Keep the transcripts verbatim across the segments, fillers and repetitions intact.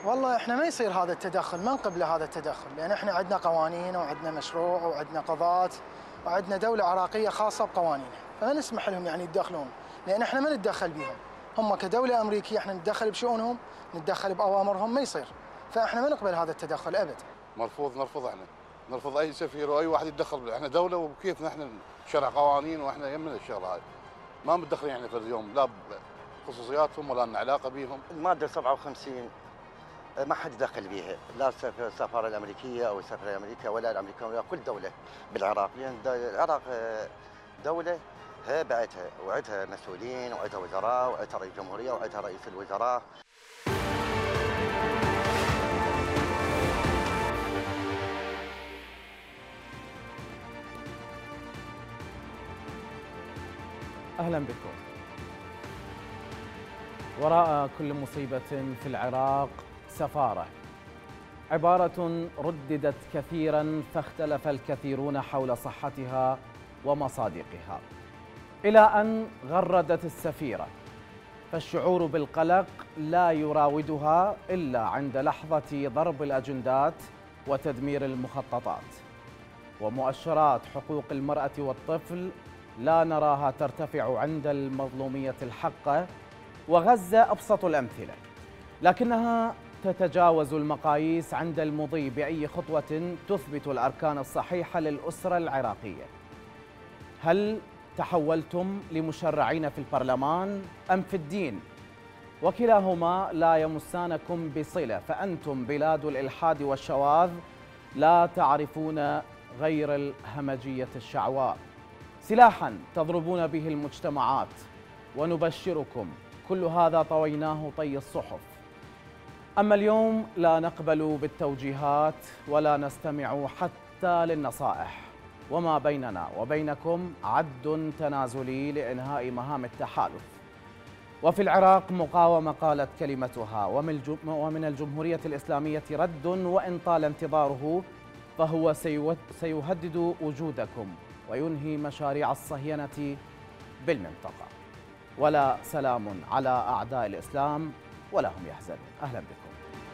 والله احنا ما يصير هذا التدخل، ما نقبل هذا التدخل، لان احنا عندنا قوانين وعندنا مشروع وعندنا قضاة وعندنا دولة عراقية خاصة بقوانينها، فما نسمح لهم يعني يتدخلون، لان احنا ما نتدخل بهم. هم كدولة امريكية احنا نتدخل بشؤونهم، نتدخل باوامرهم، ما يصير. فاحنا ما نقبل هذا التدخل ابدا. مرفوض، نرفض احنا، نرفض اي سفير واي واحد يتدخل. احنا دولة وبكيفنا احنا نشرع قوانين واحنا يمنا الشغلة هاي. ما متدخلين احنا في اليوم لا بخصوصياتهم ولا لنا علاقة بهم. المادة سبعة وخمسين ما حد دخل بيها، لا السفارة الأمريكية أو السفارة الأمريكية ولا الأمريكان ولا كل دولة بالعراق، لأن يعني العراق دولة هي بعتها وعدها مسؤولين وعدها وزراء وعدها رئيس جمهورية وعدها رئيس الوزراء. أهلا بكم. وراء كل مصيبة في العراق سفارة، عبارة رددت كثيرا فاختلف الكثيرون حول صحتها ومصادقها، إلى أن غردت السفيرة، فالشعور بالقلق لا يراودها إلا عند لحظة ضرب الأجندات وتدمير المخططات. ومؤشرات حقوق المرأة والطفل لا نراها ترتفع عند المظلومية الحقة، وغزة أبسط الأمثلة، لكنها تتجاوز المقاييس عند المضي بأي خطوة تثبت الأركان الصحيحة للأسرة العراقية. هل تحولتم لمشرعين في البرلمان أم في الدين؟ وكلاهما لا يمسانكم بصلة، فأنتم بلاد الإلحاد والشواذ، لا تعرفون غير الهمجية الشعواء، سلاحا تضربون به المجتمعات. ونبشركم كل هذا طويناه طي الصحف. أما اليوم لا نقبل بالتوجيهات ولا نستمع حتى للنصائح، وما بيننا وبينكم عد تنازلي لإنهاء مهام التحالف. وفي العراق مقاومة قالت كلمتها، ومن الجمهورية الإسلامية رد وإن طال انتظاره، فهو سيهدد وجودكم وينهي مشاريع الصهيونة بالمنطقة. ولا سلام على أعداء الإسلام ولا هم يحزنون. أهلا بكم.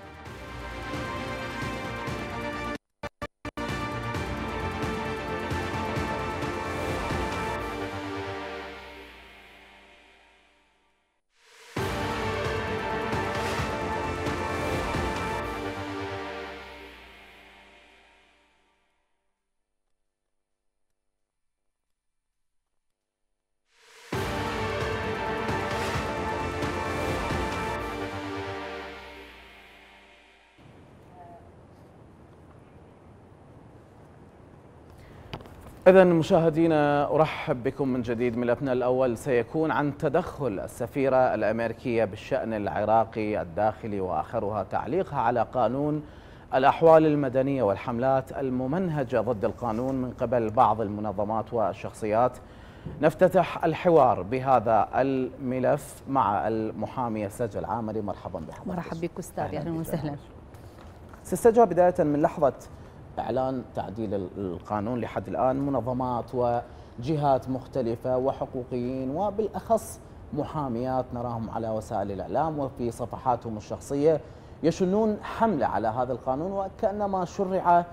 إذن مشاهدينا، أرحب بكم من جديد. ملفنا الأول سيكون عن تدخل السفيرة الأمريكية بالشأن العراقي الداخلي، وآخرها تعليقها على قانون الأحوال المدنية والحملات الممنهجة ضد القانون من قبل بعض المنظمات والشخصيات. نفتتح الحوار بهذا الملف مع المحامية سجا العامري. مرحبا بحضرتك. مرحبا بك أستاذ، أهلا وسهلا. سجا، بداية من لحظة إعلان تعديل القانون لحد الآن، منظمات وجهات مختلفة وحقوقيين وبالأخص محاميات نراهم على وسائل الإعلام وفي صفحاتهم الشخصية يشنون حملة على هذا القانون، وكأنما شرع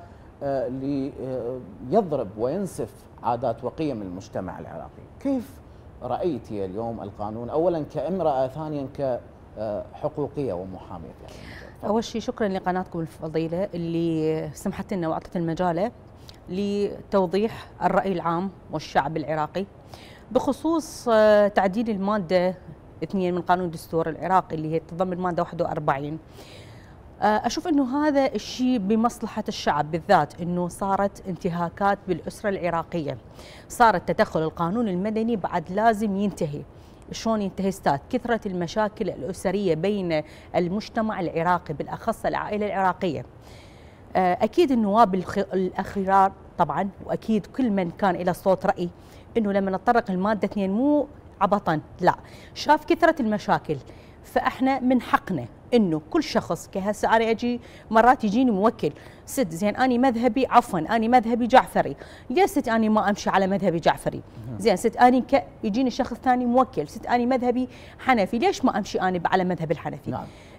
ليضرب وينسف عادات وقيم المجتمع العراقي. كيف رأيتي اليوم القانون، أولا كامرأة، ثانيا كحقوقية ومحامية في هذا المجال؟ أول شيء شكرا لقناتكم الفضيلة اللي سمحت لنا وأعطت المجال لتوضيح الرأي العام والشعب العراقي بخصوص تعديل المادة اثنين من قانون الدستور العراقي اللي هي تضمن المادة واحد وأربعين. أشوف أنه هذا الشيء بمصلحة الشعب بالذات، أنه صارت انتهاكات بالأسرة العراقية، صار التدخل القانون المدني بعد لازم ينتهي. شلون ينتهي استاذ؟ كثرة المشاكل الأسرية بين المجتمع العراقي بالأخص العائلة العراقية. أكيد النواب الأخيار طبعا، وأكيد كل من كان له صوت رأي، أنه لما نتطرق المادة اثنين مو عبطا، لا، شاف كثرة المشاكل، فاحنا من حقنا انه كل شخص كهسه انا اجي مرات يجيني موكل ست زين اني مذهبي عفوا اني مذهبي جعفري، ليش ست اني ما امشي على مذهبي جعفري؟ زين ست اني يجيني شخص ثاني موكل ست اني مذهبي حنفي، ليش ما امشي اني على مذهب الحنفي؟ نعم.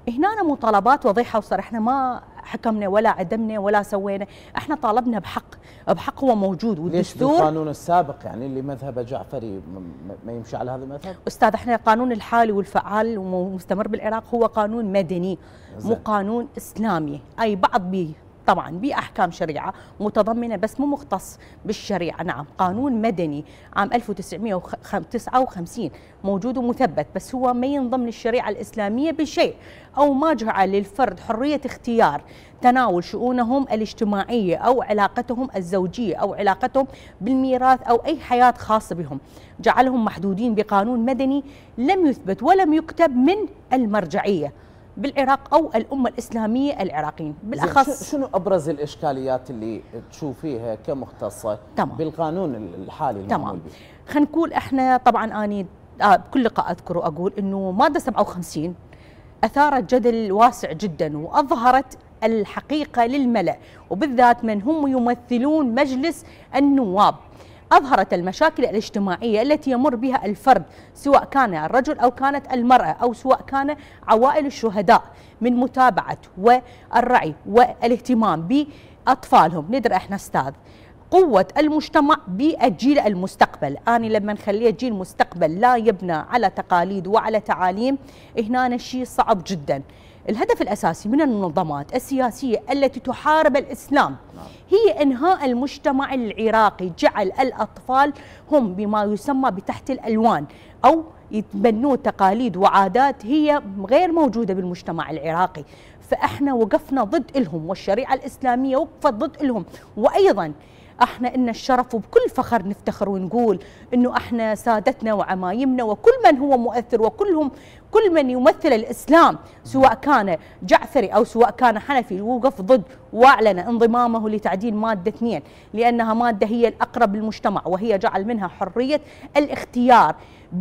هنا مطالبات واضحه وصريحه، احنا ما حكمنا ولا عدمنا ولا سوينا، احنا طالبنا بحق، بحق هو موجود والدستور. ليش بالقانون السابق يعني اللي مذهبه جعفري ما يمشي على هذا المذهب؟ استاذ احنا القانون الحالي والفعال ومستمر بالعراق هو قانون مدني مو قانون اسلامي، اي بعض به طبعا باحكام شريعه متضمنه بس مو مختص بالشريعه، نعم قانون مدني عام ألف وتسعمئة وتسعة وخمسين موجود ومثبت، بس هو ما ينضم للشريعه الاسلاميه بشيء او ما جعل للفرد حريه اختيار تناول شؤونهم الاجتماعيه او علاقتهم الزوجيه او علاقتهم بالميراث او اي حياه خاصه بهم، جعلهم محدودين بقانون مدني لم يثبت ولم يكتب من المرجعيه بالعراق او الامه الاسلاميه العراقيين بالاخص. شنو ابرز الاشكاليات اللي تشوفيها كمختصه تمام. بالقانون الحالي المعمول تمام. خلينا نقول احنا طبعا اني آه بكل لقاء اذكر واقول انه ماده سبعة وخمسين اثارت جدل واسع جدا واظهرت الحقيقه للملأ وبالذات من هم يمثلون مجلس النواب، أظهرت المشاكل الاجتماعية التي يمر بها الفرد سواء كان الرجل أو كانت المرأة أو سواء كان عوائل الشهداء من متابعة والرعي والاهتمام بأطفالهم. ندري احنا استاذ قوة المجتمع بالجيل المستقبل، أنا لما نخليه جيل مستقبل لا يبنى على تقاليد وعلى تعاليم هنا الشيء صعب جدا. الهدف الأساسي من المنظمات السياسية التي تحارب الإسلام هي إنهاء المجتمع العراقي، جعل الأطفال هم بما يسمى بتحت الألوان أو يتبنون تقاليد وعادات هي غير موجودة بالمجتمع العراقي، فإحنا وقفنا ضد إلهم والشريعة الإسلامية وقفت ضد إلهم. وأيضا احنا إن الشرف وبكل فخر نفتخر ونقول انه احنا سادتنا وعمايمنا وكل من هو مؤثر وكلهم كل من يمثل الاسلام سواء كان جعفري او سواء كان حنفي وقف ضد واعلن انضمامه لتعديل ماده اثنين لانها ماده هي الاقرب للمجتمع وهي جعل منها حريه الاختيار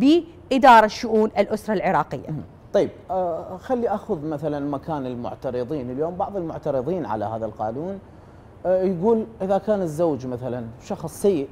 باداره شؤون الاسره العراقيه. طيب آه خلي اخذ مثلا مكان المعترضين اليوم، بعض المعترضين على هذا القانون يقول إذا كان الزوج مثلا شخص سيء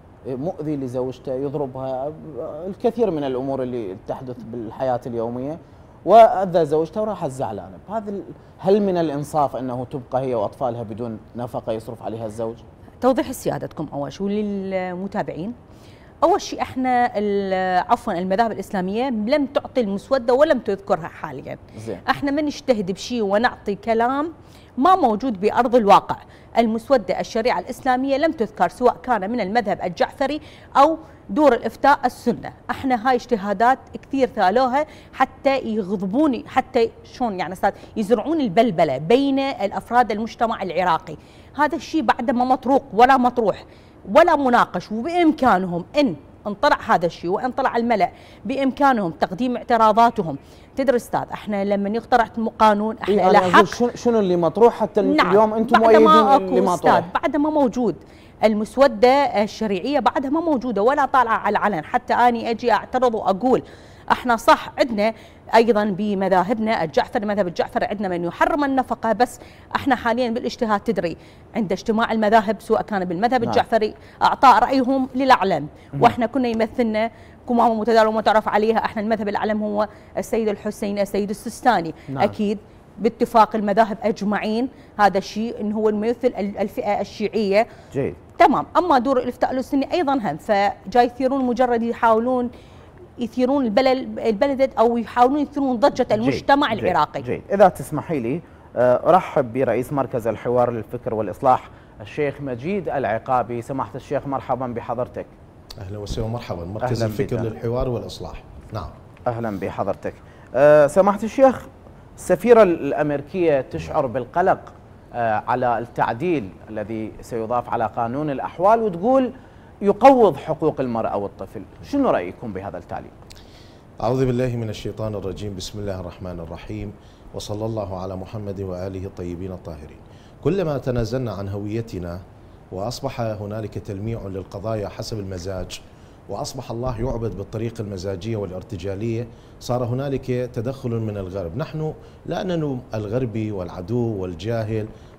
مؤذي لزوجته يضربها، الكثير من الأمور اللي تحدث بالحياة اليومية، وأذى زوجته وراحت زعلانة، هذا هل من الإنصاف أنه تبقى هي وأطفالها بدون نفقة يصرف عليها الزوج؟ توضيح سيادتكم أول شيء وللمتابعين، أول شيء احنا عفوا المذاهب الإسلامية لم تعطي المسودة ولم تذكرها حاليا. زين. احنا ما نجتهد بشيء ونعطي كلام ما موجود بأرض الواقع. المسودة الشريعة الإسلامية لم تذكر سواء كان من المذهب الجعفري أو دور الإفتاء السنة، احنا هاي اجتهادات كثير ثالوها حتى يغضبوني حتى شلون يعني استاذ يزرعون البلبلة بين الأفراد المجتمع العراقي، هذا الشيء بعد ما مطروق ولا مطروح ولا مناقش، وبإمكانهم إن ان طلع هذا الشيء وان طلع الملأ بامكانهم تقديم اعتراضاتهم. تدري استاذ احنا لما يقترح قانون احنا إيه له حق شنو اللي مطروح حتى نعم اليوم انتم مؤيدين اللي ما طرح؟ بعد ما موجود المسوده الشرعيه بعدها ما موجوده ولا طالعه على العلن، حتى اني اجي اعترض واقول احنا صح عندنا ايضا بمذاهبنا الجعفري مذهب الجعفري عندنا من يحرم النفقه، بس احنا حاليا بالاجتهاد تدري عند اجتماع المذاهب سواء كان بالمذهب نعم. الجعفري اعطاء رايهم للاعلم مم. واحنا كنا يمثلنا كمامه متداوله ومتعرف عليها، احنا المذهب الاعلم هو السيد الحسين السيد السستاني نعم. اكيد باتفاق المذاهب اجمعين هذا الشيء انه هو يمثل الفئه الشيعيه جيد تمام. اما دور الافتاء السني ايضا هم فجاي يثيرون مجرد يحاولون يثيرون البلد البلد او يحاولون يثيرون ضجه المجتمع جيد العراقي. جيد. اذا تسمحي لي ارحب برئيس مركز الحوار للفكر والاصلاح الشيخ مجيد العقابي. سماحه الشيخ مرحبا بحضرتك. اهلا وسهلا ومرحبا. مركز الفكر بيتا. للحوار والاصلاح. نعم اهلا بحضرتك. أه سماحه الشيخ، السفيره الامريكيه تشعر بالقلق أه على التعديل الذي سيضاف على قانون الاحوال وتقول يقوض حقوق المرأة والطفل، شنو رأيكم بهذا التعليق؟ أعوذ بالله من الشيطان الرجيم، بسم الله الرحمن الرحيم، وصلى الله على محمد وآله الطيبين الطاهرين. كلما تنازلنا عن هويتنا وأصبح هنالك تلميع للقضايا حسب المزاج وأصبح الله يعبد بالطريقة المزاجية والارتجالية، صار هنالك تدخل من الغرب. نحن لا نلوم الغربي والعدو والجاهل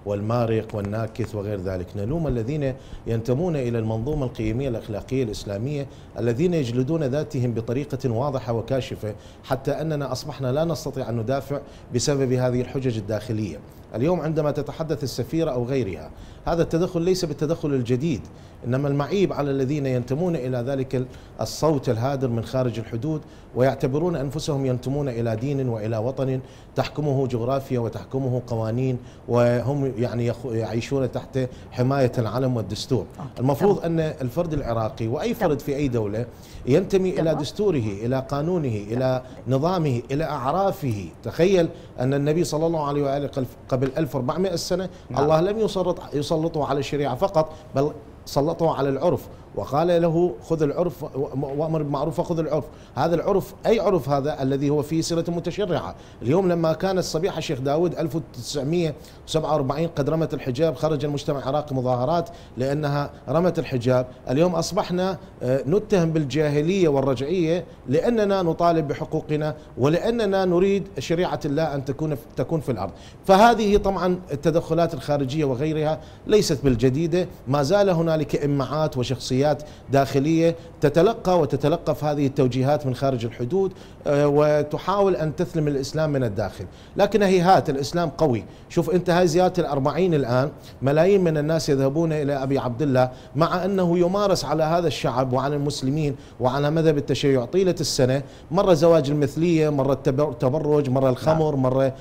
والمارق والناكث وغير ذلك، نلوم الذين ينتمون إلى المنظومة القيمية الأخلاقية الإسلامية الذين يجلدون ذاتهم بطريقة واضحة وكاشفة حتى أننا أصبحنا لا نستطيع أن ندافع بسبب هذه الحجج الداخلية. اليوم عندما تتحدث السفيرة أو غيرها، هذا التدخل ليس بالتدخل الجديد، إنما المعيب على الذين ينتمون إلى ذلك الصوت الهادر من خارج الحدود ويعتبرون أنفسهم ينتمون إلى دين وإلى وطن تحكمه جغرافيا وتحكمه قوانين، وهم يعني يعيشون تحت حماية العلم والدستور. المفروض أن الفرد العراقي وأي فرد في أي دولة ينتمي إلى دستوره، إلى قانونه، إلى نظامه، إلى أعرافه. تخيل أن النبي صلى الله عليه وآله قبل ألف وأربعمائة سنة الله لم يسلط يسلطه على الشريعة فقط، بل سلطه على العرف وقال له خذ العرف وأمر بالمعروف وخذ العرف. هذا العرف أي عرف؟ هذا الذي هو فيه صلة متشرعة. اليوم لما كان الصبيحة الشيخ داود ألف وتسعمائة وسبعة وأربعين قد رمت الحجاب، خرج المجتمع العراقي مظاهرات لأنها رمت الحجاب. اليوم أصبحنا نتهم بالجاهلية والرجعية لأننا نطالب بحقوقنا ولأننا نريد شريعة الله أن تكون تكون في الأرض. فهذه طبعا التدخلات الخارجية وغيرها ليست بالجديدة، ما زال هنالك إمعات وشخصيات داخلية تتلقى وتتلقف هذه التوجيهات من خارج الحدود وتحاول أن تثلم الإسلام من الداخل. لكن هيهات الإسلام قوي. شوف أنت هاي زيادة الأربعين الآن، ملايين من الناس يذهبون إلى أبي عبد الله، مع أنه يمارس على هذا الشعب وعلى المسلمين وعلى مذهب التشيع طيلة السنة، مرة زواج المثلية، مرة التبرج، مرة الخمر، مرة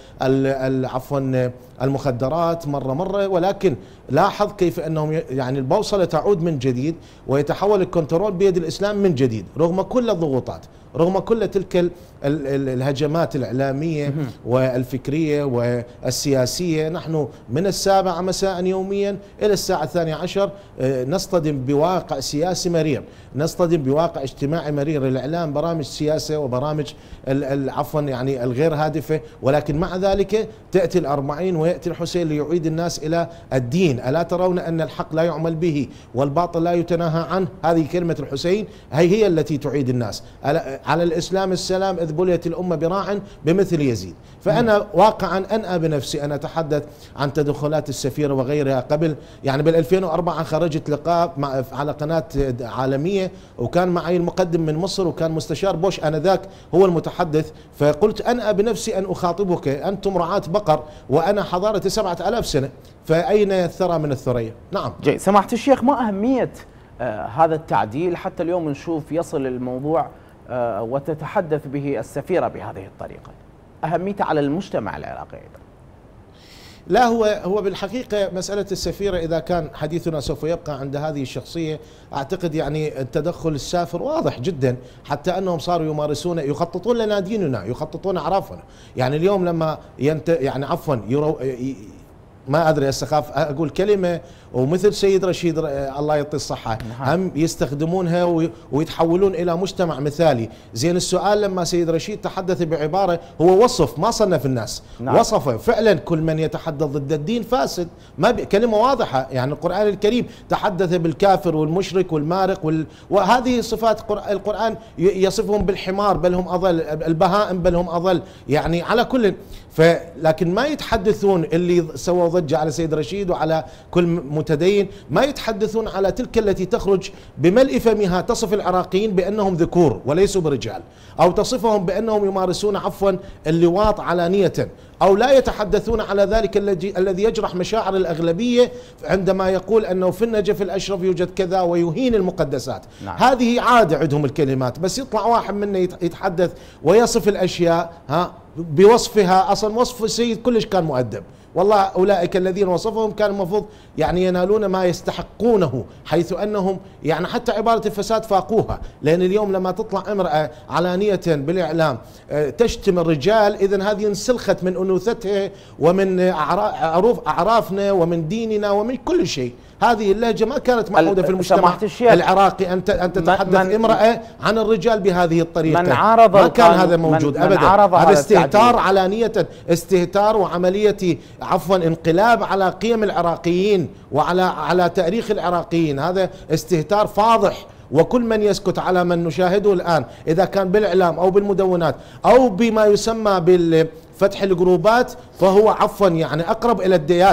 عفوا المخدرات، مرة مرة ولكن لاحظ كيف أنهم يعني البوصلة تعود من جديد ويتحول الكنترول بيد الإسلام من جديد رغم كل الضغوطات، رغم كل تلك الهجمات الإعلامية والفكرية والسياسية. نحن من السابعة مساء يوميا إلى الساعة الثانية عشر نصطدم بواقع سياسي مرير، نصطدم بواقع اجتماعي مرير. الإعلام برامج سياسة وبرامج عفوا يعني الغير هادفة، ولكن مع ذلك تأتي الأربعين ويأتي الحسين ليعيد الناس إلى الدين. ألا ترون أن الحق لا يعمل به والباطل لا يتناهى عنه؟ هذه كلمة الحسين هي هي التي تعيد الناس على الإسلام السلام إذ بليت الأمة براع بمثل يزيد. فأنا واقعا أنأى بنفسي أن أتحدث عن تدخلات السفيرة وغيرها. قبل يعني بال ألفين وأربعة خرجت لقاء مع على قناة عالمية وكان معي المقدم من مصر وكان مستشار بوش آنذاك هو المتحدث، فقلت أنأى بنفسي أن أخاطبك، أنتم رعاة بقر وأنا حضارة سبعة آلاف سنة، فأين الثرى من الثريا؟ نعم. جيد. سماحة الشيخ، ما أهمية آه هذا التعديل حتى اليوم نشوف يصل الموضوع آه وتتحدث به السفيرة بهذه الطريقة، أهميته على المجتمع العراقي أيضا؟ لا، هو هو بالحقيقة مسألة السفيرة إذا كان حديثنا سوف يبقى عند هذه الشخصية، أعتقد يعني التدخل السافر واضح جدا، حتى أنهم صاروا يمارسون يخططون لنا ديننا، يخططون أعرافنا. يعني اليوم لما ينت يعني عفوا يرو ما أدري أستخاف أقول كلمة ومثل سيد رشيد الله يعطيه الصحة هم يستخدمونها ويتحولون إلى مجتمع مثالي. زين السؤال لما سيد رشيد تحدث بعبارة هو وصف ما صنف الناس، نعم. وصف فعلا كل من يتحدث ضد الدين فاسد، ما كلمة واضحة. يعني القرآن الكريم تحدث بالكافر والمشرك والمارق وال... وهذه صفات القرآن يصفهم بالحمار بل هم أضل، البهائم بل هم أضل، يعني على كل. فلكن ما يتحدثون اللي سووا ضجة على سيد رشيد وعلى كل متدين، ما يتحدثون على تلك التي تخرج بملء فمها تصف العراقيين بأنهم ذكور وليسوا برجال، أو تصفهم بأنهم يمارسون عفوا اللواط علانية، أو لا يتحدثون على ذلك الذي يجرح مشاعر الأغلبية عندما يقول أنه في النجف الأشرف يوجد كذا ويهين المقدسات. نعم. هذه عادة عندهم الكلمات، بس يطلع واحد منا يتحدث ويصف الأشياء ها بوصفها، أصلا وصف السيد كلش كان مؤدب. والله أولئك الذين وصفهم كان المفروض يعني ينالون ما يستحقونه، حيث أنهم يعني حتى عبارة الفساد فاقوها. لأن اليوم لما تطلع امرأة علانية بالإعلام تشتم الرجال، إذن هذه انسلخت من أنوثتها ومن أعراف أعرافنا ومن ديننا ومن كل شيء. هذه اللهجة ما كانت معهودة في المجتمع العراقي أن أن تتحدث امرأة عن الرجال بهذه الطريقة. من عارض ما كان هذا موجود من أبدا. من هذا استهتار علانية، استهتار وعملية عفوا انقلاب على قيم العراقيين وعلى على تاريخ العراقيين. هذا استهتار فاضح، وكل من يسكت على من نشاهده الآن إذا كان بالإعلام أو بالمدونات أو بما يسمى بالفتح الجروبات فهو عفوا يعني أقرب إلى الدياثة.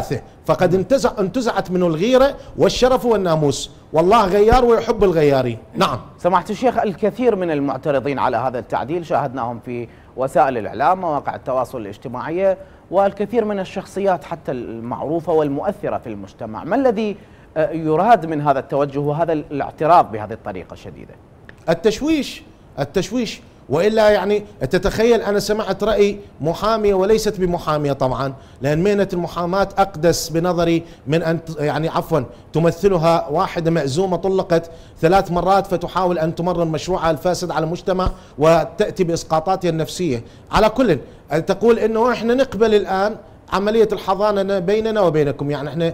فقد انتزع انتزعت منه الغيرة والشرف والناموس، والله غيار ويحب الغيارين. نعم سماحة الشيخ، الكثير من المعترضين على هذا التعديل شاهدناهم في وسائل الإعلام، مواقع التواصل الاجتماعي، والكثير من الشخصيات حتى المعروفة والمؤثرة في المجتمع. ما الذي يراد من هذا التوجه وهذا الاعتراض بهذه الطريقة الشديدة؟ التشويش التشويش وإلا يعني تتخيل، أنا سمعت رأي محامية وليست بمحامية طبعا، لأن مهنة المحاماة أقدس بنظري من أن يعني عفوا تمثلها واحدة مأزومة طلقت ثلاث مرات فتحاول أن تمرر مشروعها الفاسد على المجتمع وتأتي بإسقاطاتها النفسية. على كل تقول إنه إحنا نقبل الآن عملية الحضانة بيننا وبينكم، يعني إحنا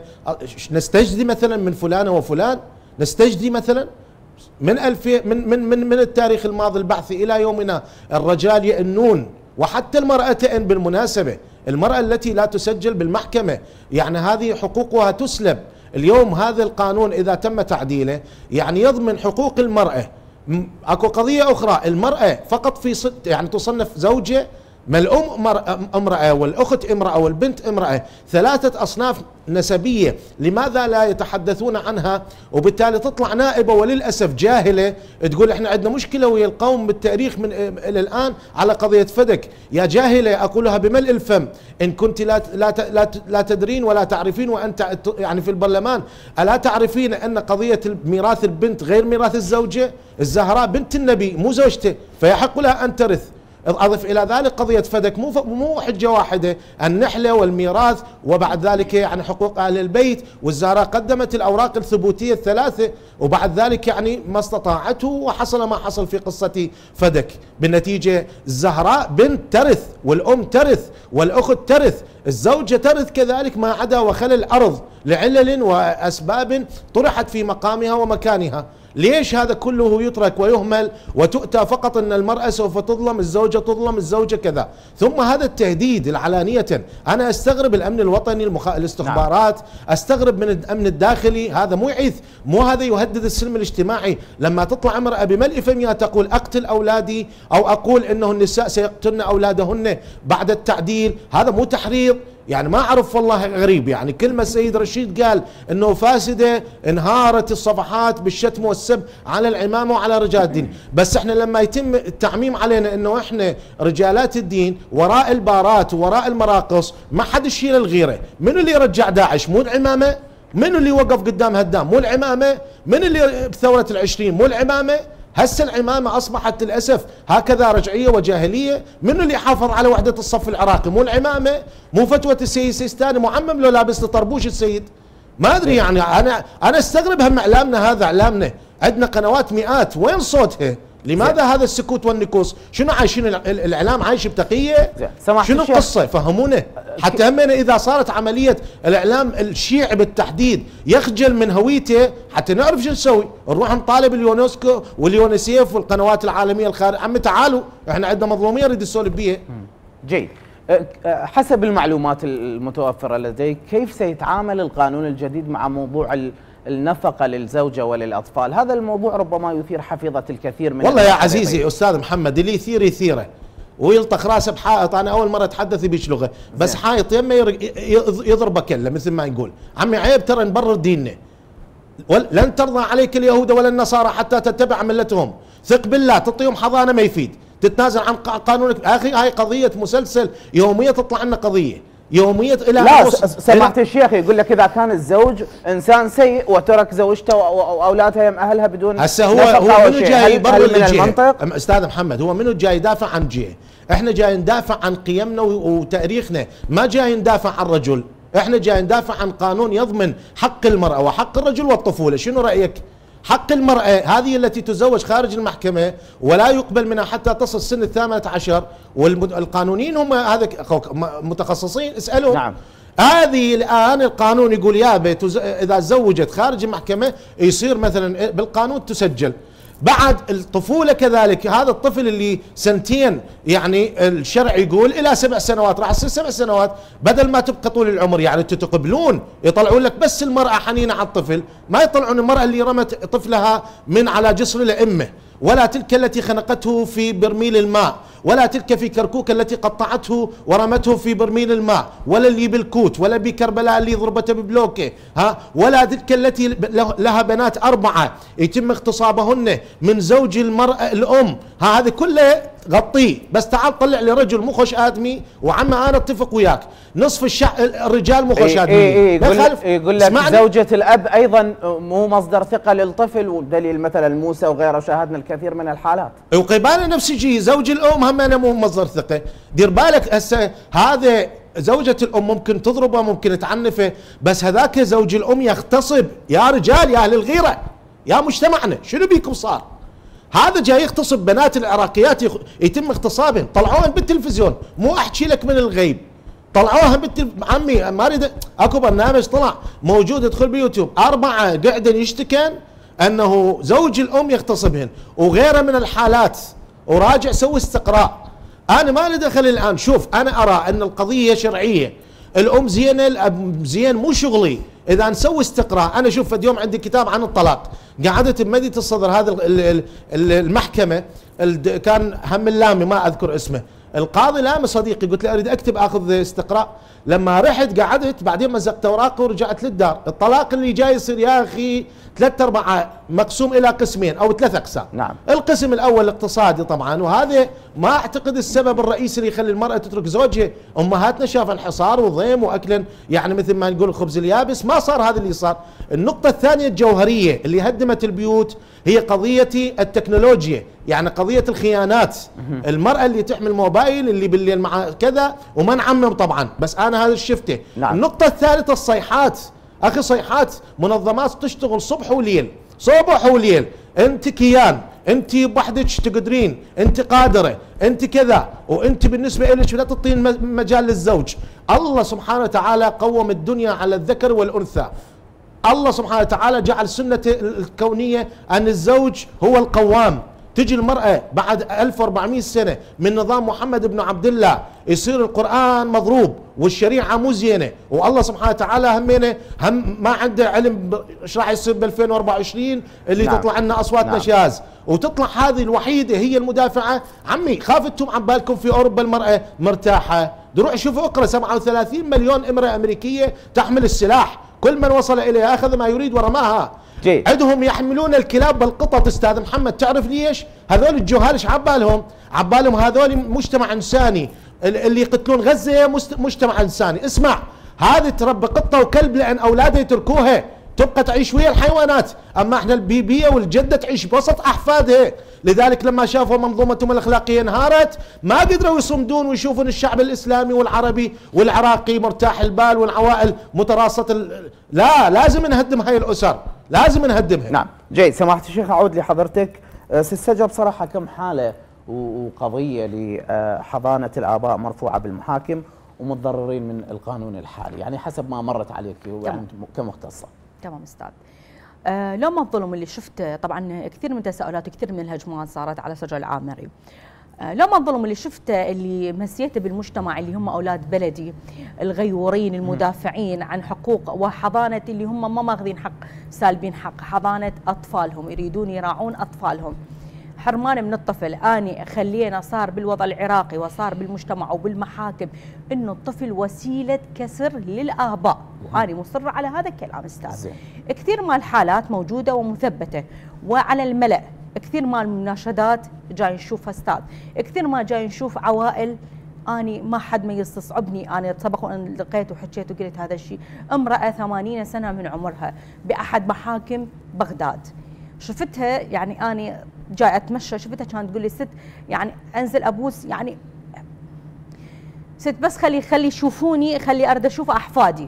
نستجدي مثلا من فلان وفلان، نستجدي مثلا من ألف من من من من التاريخ الماضي البعثي الى يومنا الرجال يئنون، وحتى المراه تئن بالمناسبه، المراه التي لا تسجل بالمحكمه يعني هذه حقوقها تسلب. اليوم هذا القانون اذا تم تعديله يعني يضمن حقوق المراه. اكو قضيه اخرى، المراه فقط في يعني تصنف زوجه، ما الأم امرأة والأخت امرأة والبنت امرأة، ثلاثة أصناف نسبية، لماذا لا يتحدثون عنها؟ وبالتالي تطلع نائبة وللأسف جاهلة تقول احنا عندنا مشكلة ويا القوم بالتاريخ من إلى الآن على قضية فدك. يا جاهلة أقولها بملء الفم، إن كنت لا لا لا لا تدرين ولا تعرفين وأنت يعني في البرلمان، ألا تعرفين أن قضية ميراث البنت غير ميراث الزوجة؟ الزهراء بنت النبي مو زوجته فيحق لها أن ترث. أضف إلى ذلك قضية فدك مو مو حجة واحدة، النحلة والميراث وبعد ذلك يعني حقوق أهل البيت، والزهراء قدمت الأوراق الثبوتية الثلاثة وبعد ذلك يعني ما استطاعته وحصل ما حصل في قصة فدك. بالنتيجة الزهراء بنت ترث والأم ترث والأخت ترث، الزوجة ترث كذلك ما عدا وخل الأرض لعلل وأسباب طرحت في مقامها ومكانها. ليش هذا كله يترك ويهمل وتؤتى فقط أن المرأة سوف تظلم، الزوجة تظلم، الزوجة كذا؟ ثم هذا التهديد العلانية، أنا أستغرب الأمن الوطني المخ... الاستخبارات، أستغرب من الأمن الداخلي، هذا مو يعيث، مو هذا يهدد السلم الاجتماعي. لما تطلع امرأة بملء فمها تقول أقتل أولادي أو أقول أنه النساء سيقتلن أولادهن بعد التعديل، هذا مو تحريض؟ يعني ما أعرف والله غريب، يعني كلمة السيد رشيد قال أنه فاسدة، انهارت الصفحات بالشتم والسب على العمامة وعلى رجال الدين، بس احنا لما يتم التعميم علينا أنه احنا رجالات الدين وراء البارات وراء المراقص ما حد يشيل الغيرة. من اللي يرجع داعش؟ مو العمامة؟ من اللي وقف قدام هدام؟ مو العمامة؟ من اللي بثورة العشرين؟ مو العمامة؟ هسه العمامة أصبحت للأسف هكذا رجعية وجاهلية. من اللي حافظ على وحدة الصف العراقي؟ مو العمامة؟ مو فتوى السيد سيستاني معمم لو لابس لطربوش السيد؟ ما أدري يعني أنا أنا استغرب هم إعلامنا، هذا إعلامنا عندنا قنوات مئات، وين صوتها؟ لماذا هذا السكوت والنكوص؟ شنو عايشين الإعلام عايش بتقية؟ شنو القصة؟ فهمونا حتى همنا إذا صارت عملية الإعلام الشيعي بالتحديد يخجل من هويته حتى نعرف شو نسوي، نروح نطالب اليونسكو واليونسيف والقنوات العالمية الخارج، عمي تعالوا احنا عندنا مظلومية نريد نسولف بيها. جيد، حسب المعلومات المتوفرة لديك كيف سيتعامل القانون الجديد مع موضوع النفقة للزوجة وللأطفال؟ هذا الموضوع ربما يثير حفيظة الكثير من والله يا عزيزي أستاذ محمد، اللي يثير يثيره ويلطخ راسه بحائط. أنا أول مرة أتحدث بيشلغه، بس حائط يمه يضربه كله مثل ما يقول. عمي عيب ترى نبرر ديننا، لن ترضى عليك اليهود ولا النصارى حتى تتبع ملتهم. ثق بالله، تعطيهم حضانة ما يفيد، تتنازل عن قانونك. أخي هاي قضية مسلسل يومية تطلع لنا قضية يومية إلى لا سمعت الشيخ يقول لك إذا كان الزوج إنسان سيء وترك زوجته وأولادها يم أهلها بدون هسه هو هو منو جاي يبرر من المنطق؟ أستاذ محمد، هو منو جاي يدافع عن جهة؟ إحنا جاي ندافع عن قيمنا وتاريخنا، ما جاي ندافع عن رجل، إحنا جاي ندافع عن قانون يضمن حق المرأة وحق الرجل والطفولة. شنو رأيك؟ حق المرأة هذه التي تزوج خارج المحكمة ولا يقبل منها حتى تصل سن الثامنة عشر، والقانونيين هم هذا متخصصين اسألهم. نعم. هذه الآن القانون يقول يا بيت إذا تزوجت خارج المحكمة يصير مثلا بالقانون تسجل. بعد الطفولة كذلك، هذا الطفل اللي سنتين يعني الشرع يقول إلى سبع سنوات راح يصير سبع سنوات بدل ما تبقى طول العمر. يعني تتقبلون يطلعون لك بس المرأة حنينة على الطفل، ما يطلعون المرأة اللي رمت طفلها من على جسر لأمه ولا تلك التي خنقته في برميل الماء، ولا تلك في كركوك التي قطعته ورمته في برميل الماء، ولا اللي بالكوت، ولا بكربلاء اللي ضربته ببلوكه، ها، ولا تلك التي لها بنات أربعة يتم اغتصابهن من زوج المرأة الأم، ها، هذه كلها غطيه. بس تعال طلع لي رجل مو خوش آدمي، وعم أنا اتفق وياك نصف الشع... الرجال مو خوش آدمي. إيه إيه يقول, يقول لك زوجة الأب أيضا مو مصدر ثقة للطفل، ودليل مثلا موسى وغيره شاهدنا الكثير من الحالات. وقبال نفسجي زوج الأم هم أنا مو مصدر ثقة. دير بالك هسه هذا زوجة الأم ممكن تضربه ممكن تعنفه، بس هذاك زوج الأم يغتصب. يا رجال يا أهل الغيرة يا مجتمعنا شنو بيكم صار؟ هذا جاي يغتصب بنات العراقيات يتم اغتصابهن، طلعوهن بالتلفزيون، مو احكي لك من الغيب، طلعوها بالتلف... عمي ما اريد اكو برنامج طلع موجود ادخل بيوتيوب، اربعه قاعدين يشتكن انه زوج الام يغتصبهن وغيره من الحالات، وراجع سوي استقراء. انا ما لي دخل الان. شوف انا ارى ان القضيه شرعيه، الام زينه الاب زين، مو شغلي. اذا نسوي استقراء، انا شوف اليوم عندي كتاب عن الطلاق، قعدت بمجلس الصدر هذا المحكمه كان هم اللامي ما اذكر اسمه، القاضي لامي صديقي، قلت له اريد اكتب اخذ استقراء. لما رحت قعدت بعدين مزقت اوراقي ورجعت للدار. الطلاق اللي جاي يصير يا اخي ثلاث ارباع مقسوم الى قسمين او ثلاث اقسام. نعم. القسم الاول الاقتصادي طبعا، وهذا ما اعتقد السبب الرئيسي اللي يخلي المراه تترك زوجها. امهاتنا شافن حصار وضيم واكلا يعني مثل ما نقول الخبز اليابس، ما صار هذا اللي صار. النقطه الثانيه الجوهريه اللي هدمت البيوت هي قضيه التكنولوجيا، يعني قضيه الخيانات. المراه اللي تحمل موبايل اللي بالليل مع كذا، وما نعمم طبعا بس انا هذا شفته. نعم. النقطه الثالثه الصيحات، اخي صيحات منظمات تشتغل صبح وليل صبح وليل، انت كيان، انت بوحدك تقدرين، انت قادره، انت كذا، وانت بالنسبه لك لا تعطين مجال للزوج. الله سبحانه وتعالى قوم الدنيا على الذكر والانثى. الله سبحانه وتعالى جعل سنه الكونيه ان الزوج هو القوام. تجي المرأة بعد ألف وأربعمئة سنة من نظام محمد بن عبد الله يصير القرآن مضروب والشريعة مو زينة، والله سبحانه وتعالى همينه هم ما عنده علم ايش راح يصير ب ألفين وأربعة وعشرين اللي نعم. تطلع لنا اصوات نعم. نشاز، وتطلع هذه الوحيدة هي المدافعة. عمي خافتم عن بالكم في اوروبا المرأة مرتاحة؟ دروح شوفوا اقرا سبعة وثلاثين مليون امرأة امريكية تحمل السلاح، كل من وصل اليها اخذ ما يريد ورماها. جي. عندهم يحملون الكلاب والقطط استاذ محمد، تعرف ليش؟ هذول الجهال ايش عبالهم؟ عبالهم هذول مجتمع انساني، اللي يقتلون غزه مجتمع انساني. اسمع، هذه تربى قطه وكلب لان اولادها يتركوها تبقى تعيش ويا الحيوانات، اما احنا البيبيه والجده تعيش بوسط احفادها. لذلك لما شافوا منظومتهم الاخلاقيه انهارت ما قدروا يصمدون ويشوفون الشعب الاسلامي والعربي والعراقي مرتاح البال والعوائل متراصه ال... لا، لازم نهدم هاي الاسر، لازم نهدمها. نعم. جيد، سماحه الشيخ اعود لحضرتك. ستسجل بصراحه كم حاله وقضيه لحضانه الاباء مرفوعه بالمحاكم ومتضررين من القانون الحالي، يعني حسب ما مرت عليك يعني كمختصه. تمام استاذ. آه لو ما الظلم اللي شفته، طبعا كثير من التساؤلات وكثير من الهجمات صارت على سجل العامري. آه لو ما الظلم اللي شفته اللي مسيته بالمجتمع اللي هم اولاد بلدي الغيورين المدافعين عن حقوق وحضانه، اللي هم ما ماخذين حق، سالبين حق حضانه اطفالهم، يريدون يراعون اطفالهم. حرمان من الطفل، اني خلينا صار بالوضع العراقي وصار بالمجتمع وبالمحاكم انه الطفل وسيله كسر للاباء، واني مصره على هذا الكلام استاذ. كثير من الحالات موجوده ومثبته وعلى الملأ، كثير من المناشدات جاي نشوفها استاذ، كثير ما جاي نشوف عوائل. اني ما حد ما يستصعبني، انا سبق وان لقيت وحكيت وقلت هذا الشيء، امراه ثمانين سنه من عمرها باحد محاكم بغداد، شفتها يعني اني جاي اتمشى شفتها كانت تقول لي ست يعني انزل ابوس، يعني ست بس خلي خلي يشوفوني، خلي ارد اشوف احفادي.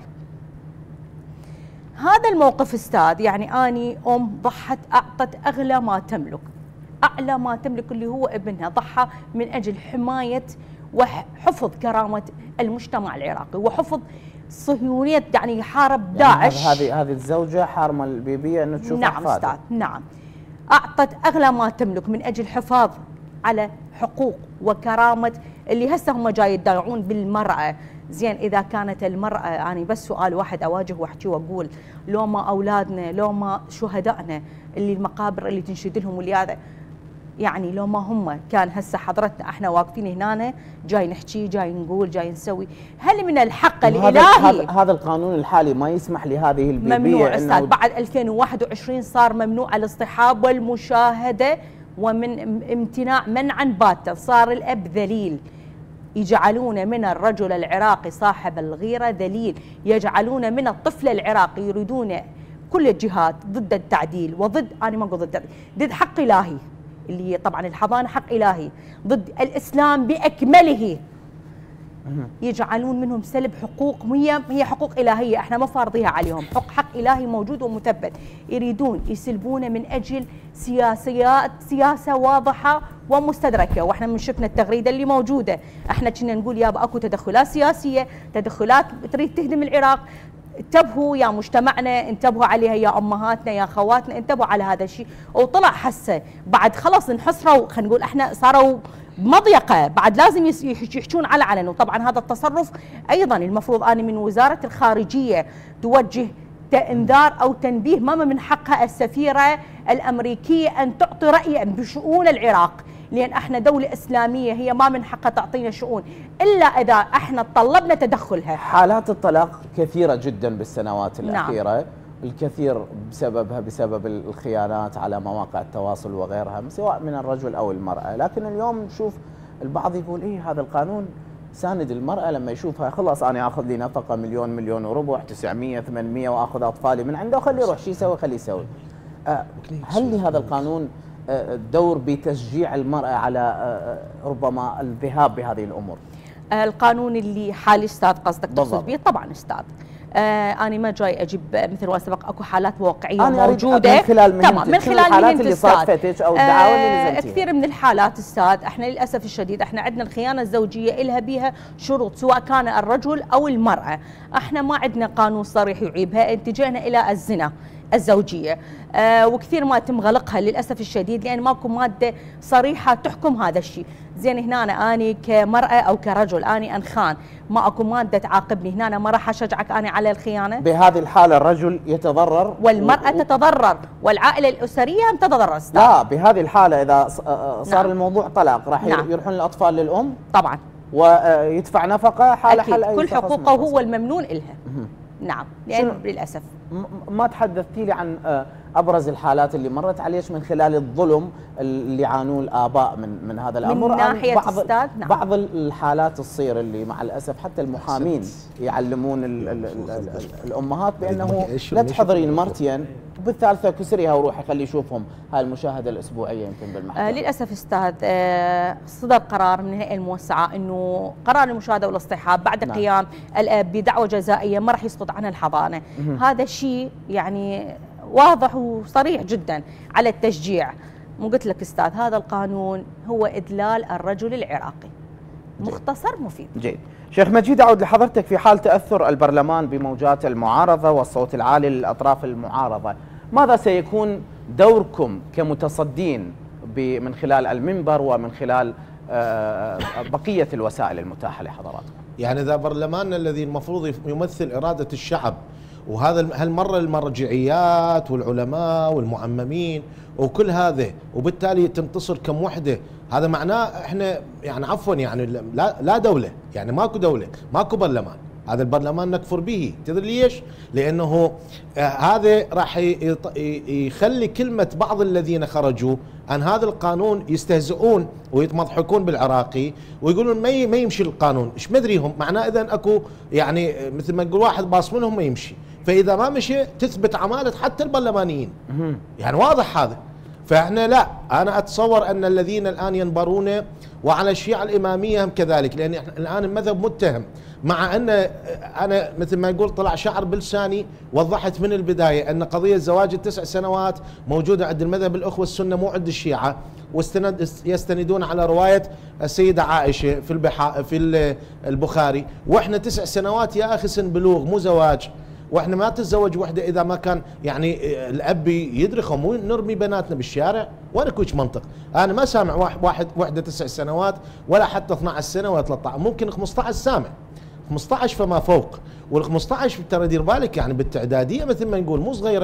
هذا الموقف استاذ، يعني اني ام ضحت، اعطت اغلى ما تملك، اعلى ما تملك اللي هو ابنها، ضحى من اجل حمايه وحفظ كرامه المجتمع العراقي وحفظ صهيونيه، يعني يحارب داعش. يعني هذه هذه الزوجه حارمه البيبيه انه تشوف نعم احفادها. نعم استاذ، نعم. اعطت اغلى ما تملك من اجل حفاظ على حقوق وكرامه اللي هسه هم جاي يدعون بالمراه. زين اذا كانت المراه، انا يعني بس سؤال واحد اواجه واحكي واقول، لو ما اولادنا، لو ما شهدائنا اللي المقابر اللي تنشد لهم واللي هذا، يعني لو ما هم كان هسه حضرتنا احنا واقفين هنا جاي نحكي جاي نقول جاي نسوي، هل من الحق الالهي هذا القانون الحالي ما يسمح لهذه البيبيه؟ ممنوع استاذ، بعد ألفين وواحد وعشرين صار ممنوع الاصطحاب والمشاهده ومن امتناع منعا باتا، صار الاب ذليل، يجعلون من الرجل العراقي صاحب الغيره ذليل، يجعلون من الطفل العراقي يريدون كل الجهات ضد التعديل وضد، انا ما اقول ضد، ضد حق الهي اللي طبعا الحضانه حق الهي، ضد الاسلام باكمله، يجعلون منهم سلب حقوق هي هي حقوق الهيه احنا ما فارضيها عليهم، حق حق الهي موجود ومثبت، يريدون يسلبونه من اجل سياسيات سياسه واضحه ومستدركه، واحنا من شفنا التغريده اللي موجوده، احنا كنا نقول يابا اكو تدخلات سياسيه، تدخلات تريد تهدم العراق، انتبهوا يا مجتمعنا، انتبهوا عليها يا امهاتنا يا خواتنا، انتبهوا على هذا الشيء، وطلع حسه بعد خلاص انحصروا، خلينا نقول احنا صاروا بمضيقه، بعد لازم يحجون على علن، وطبعا هذا التصرف ايضا المفروض اني من وزاره الخارجيه توجه انذار او تنبيه، ما من حقها السفيره الامريكيه ان تعطي رايها بشؤون العراق، لان احنا دوله اسلاميه هي ما من حقها تعطينا شؤون الا اذا احنا طلبنا تدخلها. حالات الطلاق كثيره جدا بالسنوات الاخيره، نعم. الكثير بسببها بسبب الخيانات على مواقع التواصل وغيرها سواء من الرجل او المراه، لكن اليوم نشوف البعض يقول ايه هذا القانون ساند المراه لما يشوفها خلاص انا اخذ لي نفقه مليون مليون وربع تسعمية ثمانمية واخذ اطفالي من عنده وخليه يروح شو يسوي خليه يسوي. أه هل لهذا القانون دور بتشجيع المراه على ربما الذهاب بهذه الامور؟ القانون اللي حالي استاذ قصدك تقصد به؟ طبعا استاذ آه انا ما جاي اجيب مثل ما سبق، اكو حالات واقعيه أنا موجوده من خلال تمام من خلال الحالات اللي صارت فتش او الدعاوى آه اللي نزلتيها. كثير من الحالات استاذ احنا للاسف الشديد احنا عندنا الخيانه الزوجيه الها بها شروط سواء كان الرجل او المراه، احنا ما عندنا قانون صريح يعيبها، اتجهنا الى الزنا الزوجيه آه وكثير ما تم غلقها للاسف الشديد لان ماكو ماده صريحه تحكم هذا الشيء. زين هنا أنا اني كمراه او كرجل اني انخان ما اكو ماده تعاقبني، هنا أنا ما راح اشجعك اني على الخيانه. بهذه الحاله الرجل يتضرر والمراه و... تتضرر والعائله الاسريه هم تتضرر. لا بهذه الحاله اذا صار نعم. الموضوع طلاق راح نعم. يروحون الاطفال للام طبعا ويدفع نفقه حال أكيد. حال أي كل حقوقه هو الممنون لها. نعم لأن للأسف ما تحدثتي لي عن أبرز الحالات اللي مرت عليش من خلال الظلم اللي يعانوه الآباء من من هذا الأمر، من ناحية بعض أستاذ نعم. بعض الحالات تصير اللي مع الأسف حتى المحامين يعلمون ال ال ال الأمهات بأنه لا تحضرين مرتين وبالثالثة كسريها وروحي خلي يشوفهم. هاي المشاهدة الأسبوعية يمكن بالمحكمة. آه للأسف أستاذ آه صدر قرار من الهيئة الموسعة أنه قرار المشاهدة والاصطحاب بعد نعم. قيام الأب بدعوة جزائية ما راح يسقط عنها الحضانة. هذا الشيء يعني واضح وصريح جدا على التشجيع. مو قلت لك أستاذ هذا القانون هو إذلال الرجل العراقي. مختصر مفيد. جيد. شيخ مجيد أعود لحضرتك في حال تأثر البرلمان بموجات المعارضة والصوت العالي للأطراف المعارضة، ماذا سيكون دوركم كمتصدين من خلال المنبر ومن خلال بقية الوسائل المتاحة لحضراتكم؟ يعني إذا برلماننا الذي المفروض يمثل إرادة الشعب وهذا هالمرة المرجعيات والعلماء والمعممين وكل هذا وبالتالي تنتصر كم وحدة، هذا معناه احنا يعني عفوا يعني لا لا دولة، يعني ماكو دولة ماكو برلمان، هذا البرلمان نكفر به. تدري ليش؟ لأنه آه هذا راح يخلي كلمة بعض الذين خرجوا عن هذا القانون يستهزئون ويتمضحكون بالعراقي ويقولون ما ما يمشي القانون، ايش مدريهم معناه اذا اكو يعني مثل ما نقول واحد باص منهم ما يمشي، فاذا ما مشي تثبت عماله حتى البرلمانيين. يعني واضح هذا. فاحنا لا، انا اتصور ان الذين الان ينبرون وعلى الشيعة الاماميه هم كذلك، لان احنا الان المذهب متهم، مع ان انا مثل ما يقول طلع شعر بلساني وضحت من البدايه ان قضيه زواج التسع سنوات موجوده عند المذهب الاخوه السنه مو عند الشيعه، واستند يستندون على روايه السيده عائشه في البحا في البخاري، واحنا تسع سنوات يا اخي سن بلوغ مو زواج، واحنا ما تتزوج وحده اذا ما كان يعني الاب يدرخه، مو نرمي بناتنا بالشارع. وين اكوش منطق؟ انا ما سامع واحد واحد وحده تسع سنوات ولا حتى اثنعش سنه ولا ثلاثة عشر، ممكن خمسطعش سامع، خمسطعش فما فوق، وال خمسطعش ترى دير بالك يعني بالتعداديه مثل ما نقول مو صغيره،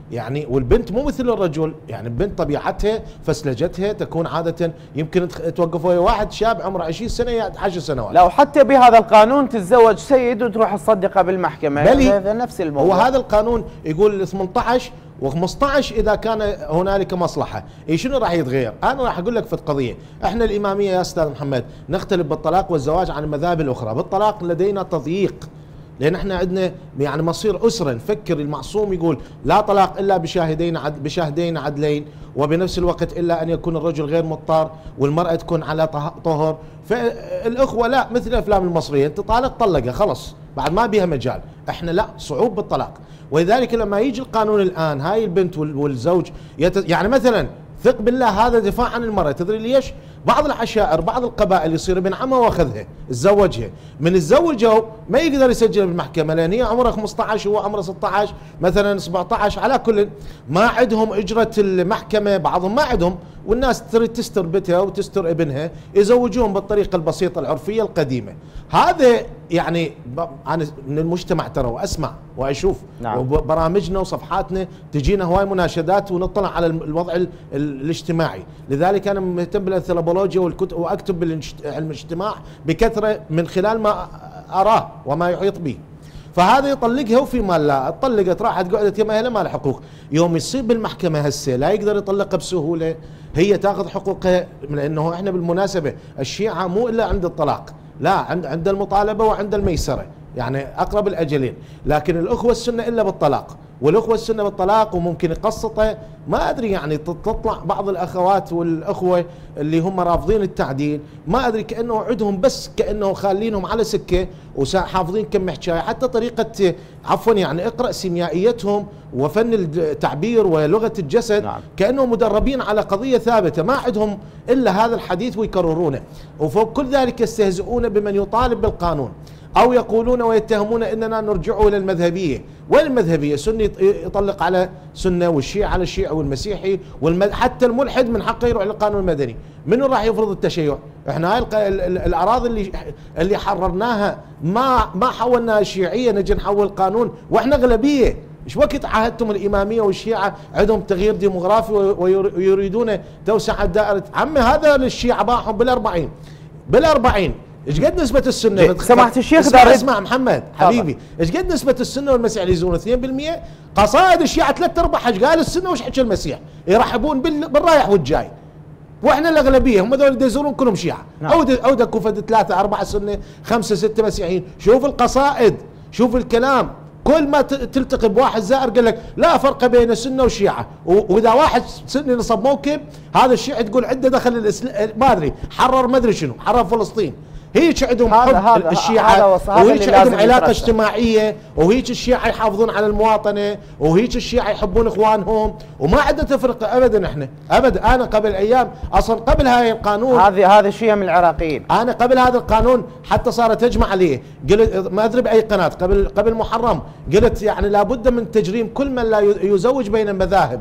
يعني والبنت مو مثل الرجل، يعني البنت طبيعتها فسلجتها تكون عاده يمكن توقف ويا واحد شاب عمره عشرين سنه يا عشر سنوات. لو حتى بهذا القانون تتزوج سيد وتروح تصدقه بالمحكمه هذا نفس الموضوع. هو هذا القانون يقول ثمانية عشر و15 اذا كان هنالك مصلحه، اي شنو راح يتغير؟ انا راح اقول لك في القضيه، احنا الاماميه يا استاذ محمد نختلف بالطلاق والزواج عن المذاهب الاخرى، بالطلاق لدينا تضييق لان احنا عندنا يعني مصير اسره، نفكر المعصوم يقول لا طلاق الا بشاهدين عد بشاهدين عدلين، وبنفس الوقت الا ان يكون الرجل غير مضطر والمراه تكون على طهر، فالاخوه لا مثل الافلام المصريه انت طالق طلقه خلص بعد ما بيها مجال، احنا لا صعوب بالطلاق، ولذلك لما يجي القانون الان هاي البنت والزوج يت... يعني مثلا ثق بالله هذا دفاع عن المراه، تدري ليش؟ بعض العشائر بعض القبائل يصير ابن عمه واخذها تزوجها، من تزوجوا ما يقدر يسجل بالمحكمه لان هي عمرها خمسة عشر وهو عمره ستة عشر مثلا سبعة عشر، على كل ما عندهم اجره المحكمه، بعضهم ما عندهم، والناس تريد تستر بنتها وتستر ابنها يزوجوهم بالطريقه البسيطه العرفيه القديمه. هذا يعني انا من المجتمع ترى واسمع واشوف، نعم. وبرامجنا وصفحاتنا تجينا هواي مناشدات ونطلع على الوضع ال ال الاجتماعي، لذلك انا مهتم بالانثروبولوجيا والكتب واكتب بالعلم الاجتماع بكثره من خلال ما اراه وما يحيط به. فهذا يطلقها وفي مال لا، طلقت راحت قعدت يما هي ما لها حقوق، يوم يصير بالمحكمه هسه لا يقدر يطلقها بسهوله، هي تاخذ حقوقها، لانه احنا بالمناسبه الشيعه مو الا عند الطلاق، لا عند عند المطالبه وعند الميسره، يعني اقرب الاجلين، لكن الاخوه السنه الا بالطلاق، والاخوه السنه بالطلاق وممكن يقسطه، ما ادري يعني تطلع بعض الاخوات والاخوه اللي هم رافضين التعديل، ما ادري كانه عندهم بس كانه خالينهم على سكه وحافظين كم حكايه، حتى طريقه عفوا يعني اقرا سيميائيتهم وفن التعبير ولغه الجسد، نعم. كانهم مدربين على قضيه ثابته، ما عندهم الا هذا الحديث ويكررونه، وفوق كل ذلك يستهزئون بمن يطالب بالقانون أو يقولون ويتهمون أننا نرجع إلى المذهبية. وين المذهبية؟ سني يطلق على سنة والشيعي على الشيعي والمسيحي والمد... حتى الملحد من حقه يروح للقانون المدني. منو راح يفرض التشيع؟ احنا هاي الق... الأراضي اللي اللي حررناها ما ما حولناها شيعية نجي نحول قانون واحنا أغلبية. ايش وقت عاهدتم الإمامية والشيعة عندهم تغيير ديموغرافي ويريدون توسعة دائرة؟ عمي هذا للشيعة باعهم بالأربعين بالأربعين. ايش قد نسبة السنة؟ سمحت الشيخ اسمع, اسمع محمد حبيبي، ايش قد نسبة السنة والمسيح اللي يزورون اثنين بالمئة؟ قصائد الشيعة ثلاث ارباع ايش قال السنة وايش حكى المسيح؟ يرحبون بالرايح والجاي. واحنا الاغلبية هم ذول اللي يزورون كلهم شيعة. نعم. او او تكون ثلاثة أربعة سنة خمسة ستة مسيحيين، شوف القصائد، شوف الكلام، كل ما تلتقي بواحد زائر قال لك لا فرق بين السنه والشيعه، واذا واحد سني نصب موكب هذا الشيعي تقول عنده دخل الاسلام ما ادري حرر ما ادري شنو، حرر فلسطين. هيك عندهم حب الشيعة، وهيك عندهم علاقة اجتماعية، وهيك الشيعة يحافظون على المواطنة، وهيك الشيعة يحبون اخوانهم، وما عندنا تفرقة ابدا. احنا ابدا انا قبل ايام اصلا قبل هاي القانون هذه هذا الشيعة من العراقيين، انا قبل هذا القانون حتى صارت تجمع عليه، قلت ما ادري باي قناة قبل قبل محرم، قلت يعني لابد من تجريم كل من لا يزوج بين المذاهب.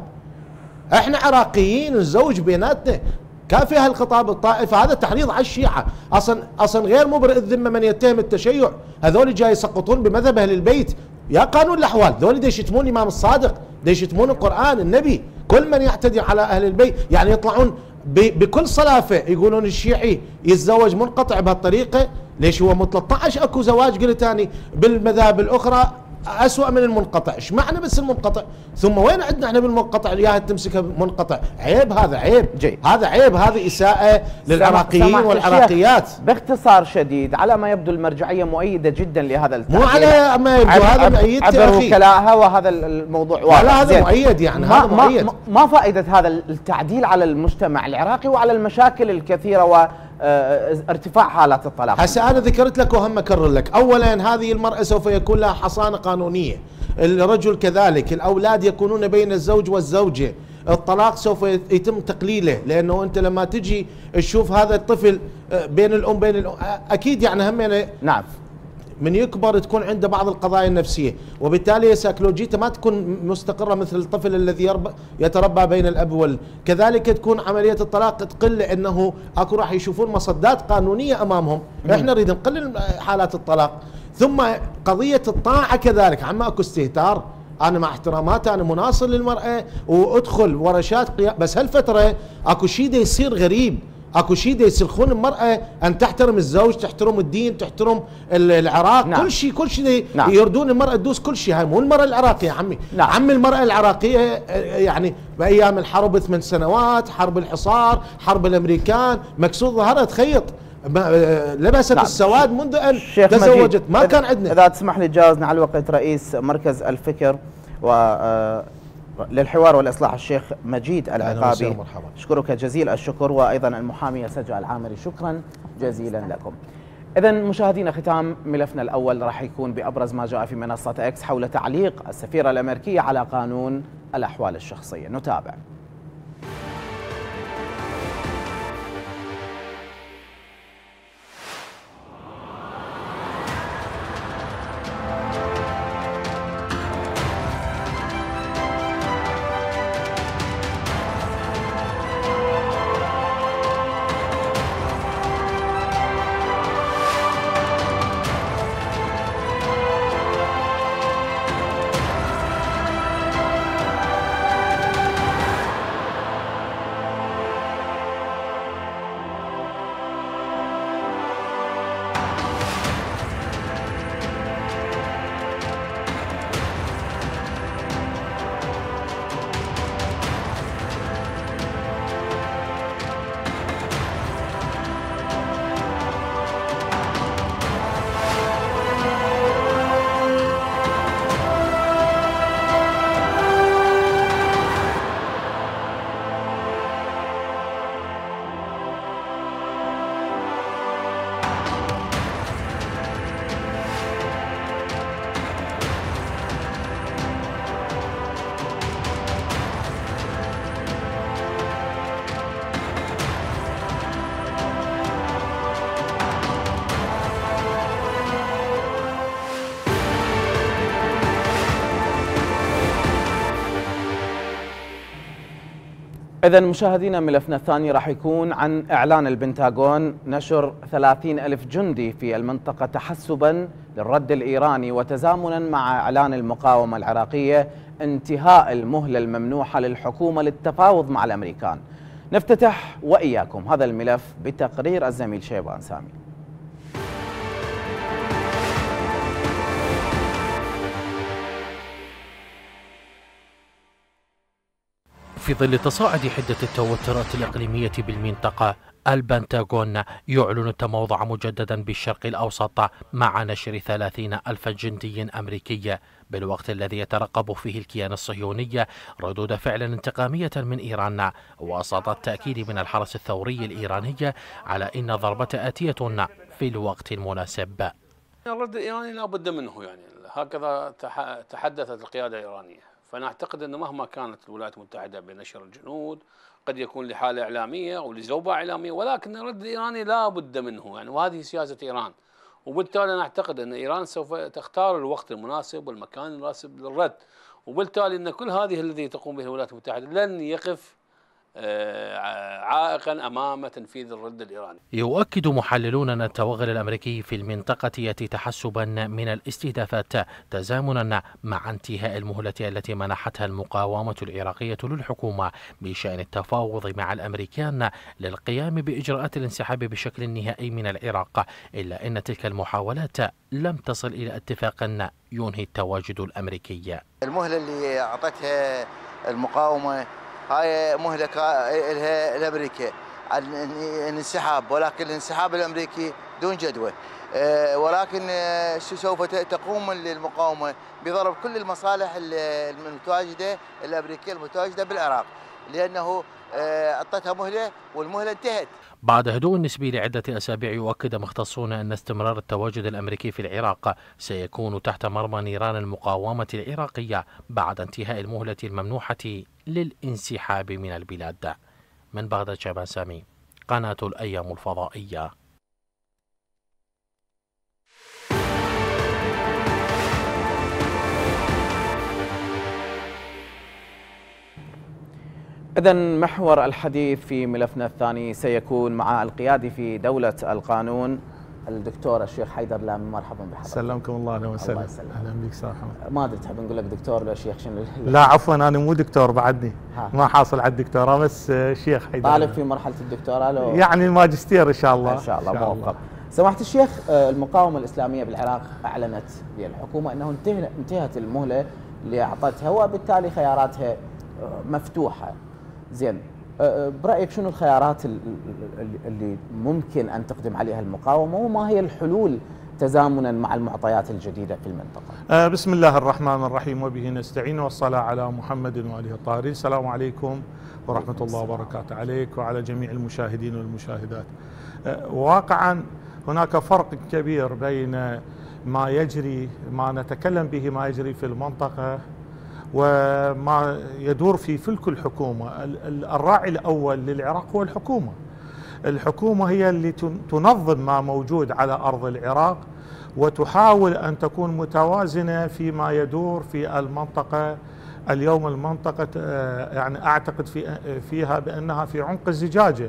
احنا عراقيين نزوج بيناتنا، كافي هالخطاب الطائفي، هذا تحريض على الشيعة. اصلا اصلا غير مبرئ الذمه من يتهم التشيع، هذول جاي يسقطون بمذهب اهل البيت، يا قانون الاحوال، ذول دي يشتمون الامام الصادق، دي يشتمون القران، النبي، كل من يعتدي على اهل البيت، يعني يطلعون بكل صلافه يقولون الشيعي يتزوج منقطع بهالطريقه، ليش هو من ثلاثة عشر اكو زواج قلت ثاني بالمذاهب الاخرى أسوأ من المنقطع، ايش معنى بس المنقطع؟ ثم وين عندنا احنا بالمنقطع يا تمسكها منقطع؟ عيب، هذا عيب، جي. هذا عيب، هذه إساءة للعراقيين والعراقيات. باختصار شديد على ما يبدو المرجعية مؤيدة جدا لهذا التعديل، مو على ما يبدو، هذا مؤيد عبر وكلائها، وهذا الموضوع واضح. لا هذا مؤيد، يعني ما هذا مؤيد. ما, ما فائدة هذا التعديل على المجتمع العراقي وعلى المشاكل الكثيرة و ارتفاع حالات الطلاق؟ هسه انا ذكرت لك وهم اكرر لك، اولا هذه المراه سوف يكون لها حصانه قانونيه، الرجل كذلك، الاولاد يكونون بين الزوج والزوجه، الطلاق سوف يتم تقليله، لانه انت لما تجي تشوف هذا الطفل بين الام بين الأم اكيد يعني هم يعني نعم من يكبر تكون عنده بعض القضايا النفسيه، وبالتالي سيكولوجيته ما تكون مستقره مثل الطفل الذي يتربى بين الاب وال، كذلك تكون عمليه الطلاق تقل، لانه اكو راح يشوفون مصدات قانونيه امامهم، احنا نريد نقلل حالات الطلاق. ثم قضيه الطاعه كذلك، عما اكو استهتار، انا مع احتراماتي انا مناصر للمراه وادخل ورشات قيام، بس هالفتره اكو شيء دا يصير غريب، اكو شيء دا يسلخون المراه ان تحترم الزوج، تحترم الدين، تحترم العراق، نعم. كل شيء كل شيء نعم. يردون المراه تدوس كل شيء. هاي مو المراه العراقيه عمي، نعم. عمي المراه العراقيه يعني بايام الحرب ثمان سنوات، حرب الحصار، حرب الامريكان، مكسور ظهرها تخيط، لبست نعم. السواد منذ ان تزوجت، ما كان عندنا. اذا تسمح لي جازنا على الوقت رئيس مركز الفكر و للحوار والإصلاح الشيخ مجيد العقابي، أشكرك جزيل الشكر، وأيضا المحامية سجى العامري، شكرا جزيلا لكم. إذا مشاهدينا، ختام ملفنا الأول راح يكون بأبرز ما جاء في منصة إكس حول تعليق السفيرة الأمريكية على قانون الأحوال الشخصية. نتابع. إذا مشاهدينا، ملفنا الثاني راح يكون عن إعلان البنتاغون نشر ثلاثين ألف جندي في المنطقة تحسبا للرد الإيراني وتزامنا مع إعلان المقاومة العراقية انتهاء المهلة الممنوحة للحكومة للتفاوض مع الأمريكان. نفتتح وإياكم هذا الملف بتقرير الزميل شيبان سامي. في ظل تصاعد حدة التوترات الإقليمية بالمنطقة، البنتاغون يعلن التموضع مجددا بالشرق الأوسط مع نشر ثلاثين ألف جندي أمريكي، بالوقت الذي يترقب فيه الكيان الصهيوني ردود فعل انتقامية من إيران، وسط التأكيد من الحرس الثوري الإيراني على أن الضربة آتية في الوقت المناسب. الرد الإيراني لا بد منه، يعني هكذا تحدثت القيادة الإيرانية. فأنا أعتقد أن مهما كانت الولايات المتحدة بنشر الجنود قد يكون لحالة إعلامية أو لزوبة إعلامية، ولكن الرد الإيراني لا بد منه، يعني وهذه سياسة إيران. وبالتالي أنا أعتقد أن إيران سوف تختار الوقت المناسب والمكان المناسب للرد، وبالتالي أن كل هذه الذي تقوم به الولايات المتحدة لن يقف عائقا أمام تنفيذ الرد الإيراني. يؤكد محللون أن التوغل الأمريكي في المنطقة يأتي تحسبا من الاستهدافات تزامنا مع انتهاء المهلة التي منحتها المقاومة العراقية للحكومة بشأن التفاوض مع الأمريكان للقيام بإجراءات الانسحاب بشكل نهائي من العراق، إلا أن تلك المحاولات لم تصل إلى اتفاق ينهي التواجد الأمريكي. المهلة اللي أعطتها المقاومة هاي مهلة لها الأمريكا الانسحاب، ولكن الانسحاب الأمريكي دون جدوى، ولكن شو سوف تقوم المقاومة بضرب كل المصالح المتواجدة الأمريكية المتواجدة بالعراق، لأنه أعطتها مهلة والمهلة انتهت. بعد هدوء نسبي لعدة أسابيع، يؤكد مختصون أن استمرار التواجد الأمريكي في العراق سيكون تحت مرمى نيران المقاومة العراقية بعد انتهاء المهلة الممنوحة للانسحاب من البلاد. من بغداد، شيبان سامي، قناة الأيام الفضائية. إذن محور الحديث في ملفنا الثاني سيكون مع القيادي في دولة القانون الدكتور الشيخ حيدر لامي. مرحبا بحضرتك. سلمكم الله. اهلا وسهلا. الله يسلمك. اهلا بك استاذ محمد. ما ادري تحب نقول لك دكتور ولا شيخ شنو؟ لا عفوا انا مو دكتور بعدني. ها. ما حاصل على الدكتوراه بس شيخ حيدر. طالب في مرحله الدكتوراه لو يعني الماجستير ان شاء الله. ان شاء الله موفق. سماحه الشيخ، المقاومه الاسلاميه بالعراق اعلنت الحكومه انه انتهت انتهت المهله اللي اعطتها وبالتالي خياراتها مفتوحه. زين، برايك شنو الخيارات اللي ممكن ان تقدم عليها المقاومه وما هي الحلول تزامنا مع المعطيات الجديده في المنطقه؟ بسم الله الرحمن الرحيم وبه نستعين والصلاه على محمد واله الطاهرين. السلام عليكم ورحمه الله وبركاته عليك وعلى جميع المشاهدين والمشاهدات. واقعا هناك فرق كبير بين ما يجري ما نتكلم به ما يجري في المنطقه وما يدور في فلك الحكومه. الراعي الاول للعراق هو الحكومه. الحكومه هي اللي تنظم ما موجود على ارض العراق وتحاول ان تكون متوازنه فيما يدور في المنطقه. اليوم المنطقه يعني اعتقد في فيها بانها في عنق الزجاجه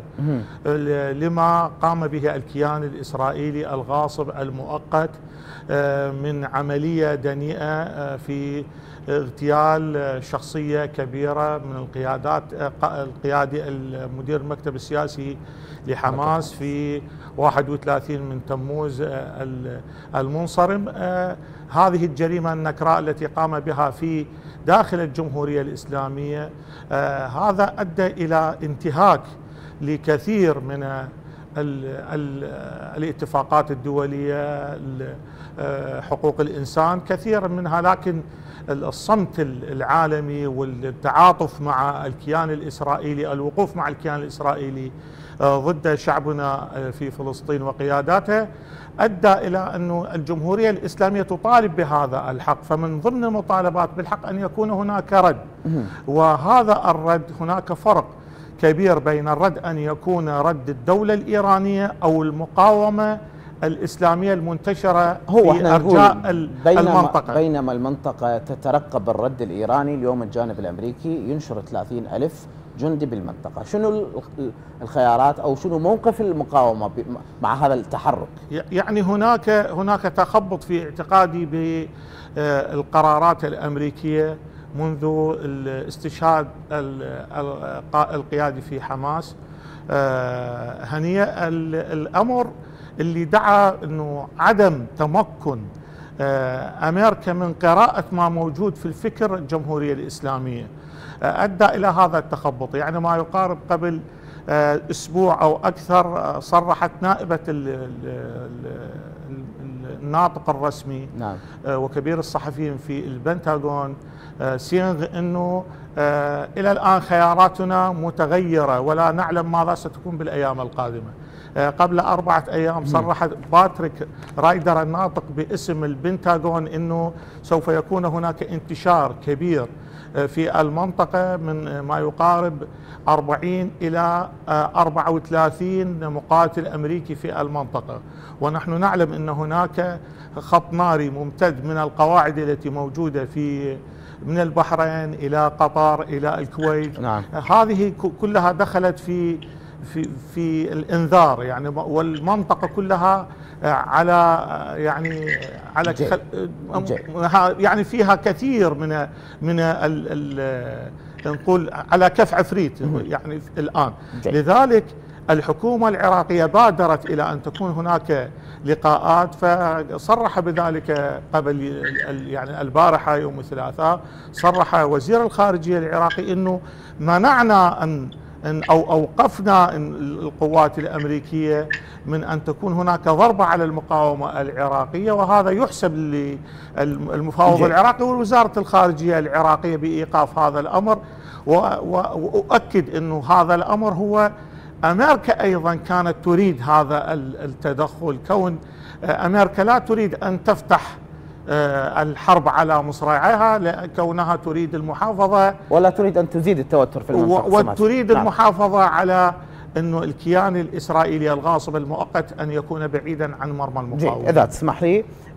لما قام به الكيان الاسرائيلي الغاصب المؤقت من عمليه دنيئه في اغتيال شخصيه كبيره من القيادات، القيادي المدير المكتب السياسي لحماس في واحد وثلاثين من تموز المنصرم. هذه الجريمه النكراء التي قام بها في داخل الجمهوريه الاسلاميه هذا ادى الى انتهاك لكثير من ال ال الاتفاقات الدوليه، حقوق الانسان كثيرا منها، لكن الصمت العالمي والتعاطف مع الكيان الاسرائيلي، الوقوف مع الكيان الاسرائيلي ضد شعبنا في فلسطين وقياداته ادى الى انه الجمهوريه الاسلاميه تطالب بهذا الحق. فمن ضمن المطالبات بالحق ان يكون هناك رد، وهذا الرد هناك فرق كبير بين الرد ان يكون رد الدوله الايرانيه او المقاومه الإسلامية المنتشرة هو في أرجاء بينما المنطقة. بينما المنطقة تترقب الرد الإيراني. اليوم الجانب الأمريكي ينشر ثلاثين ألف جندي بالمنطقة. شنو الخيارات أو شنو موقف المقاومة مع هذا التحرك؟ يعني هناك هناك تخبط في اعتقادي بالقرارات الأمريكية منذ الاستشهاد القيادي في حماس. هنية الأمر اللي دعا انه عدم تمكن امريكا من قراءه ما موجود في الفكر الجمهوريه الاسلاميه ادى الى هذا التخبط. يعني ما يقارب قبل اسبوع او اكثر صرحت نائبه الناطق الرسمي نعم. وكبير الصحفيين في البنتاغون سينغ انه الى الان خياراتنا متغيره ولا نعلم ماذا ستكون بالايام القادمه. قبل أربعة أيام صرح باتريك رايدر الناطق باسم البنتاغون أنه سوف يكون هناك انتشار كبير في المنطقة من ما يقارب أربعين إلى أربعة وثلاثين مقاتل أمريكي في المنطقة، ونحن نعلم أن هناك خط ناري ممتد من القواعد التي موجودة في من البحرين إلى قطر إلى الكويت. نعم. هذه كلها دخلت في في في الانذار يعني، والمنطقه كلها على يعني على جي. جي. يعني فيها كثير من من نقول على كف عفريت يعني الان. جي. لذلك الحكومه العراقيه بادرت الى ان تكون هناك لقاءات، فصرح بذلك قبل يعني البارحه يوم الثلاثاء صرح وزير الخارجيه العراقي انه منعنا ان أو أوقفنا القوات الأمريكية من أن تكون هناك ضربة على المقاومة العراقية، وهذا يحسب للمفاوض العراقي ووزارة الخارجية العراقية بإيقاف هذا الأمر. وأؤكد أنه هذا الأمر هو أمريكا أيضا كانت تريد هذا التدخل، كون أمريكا لا تريد أن تفتح الحرب على مصراعيها لكونها تريد المحافظة ولا تريد أن تزيد التوتر في المنطقة، وتريد نعم. المحافظة على أنه الكيان الإسرائيلي الغاصب المؤقت أن يكون بعيدا عن مرمى المقاومة. إذا تسمح لي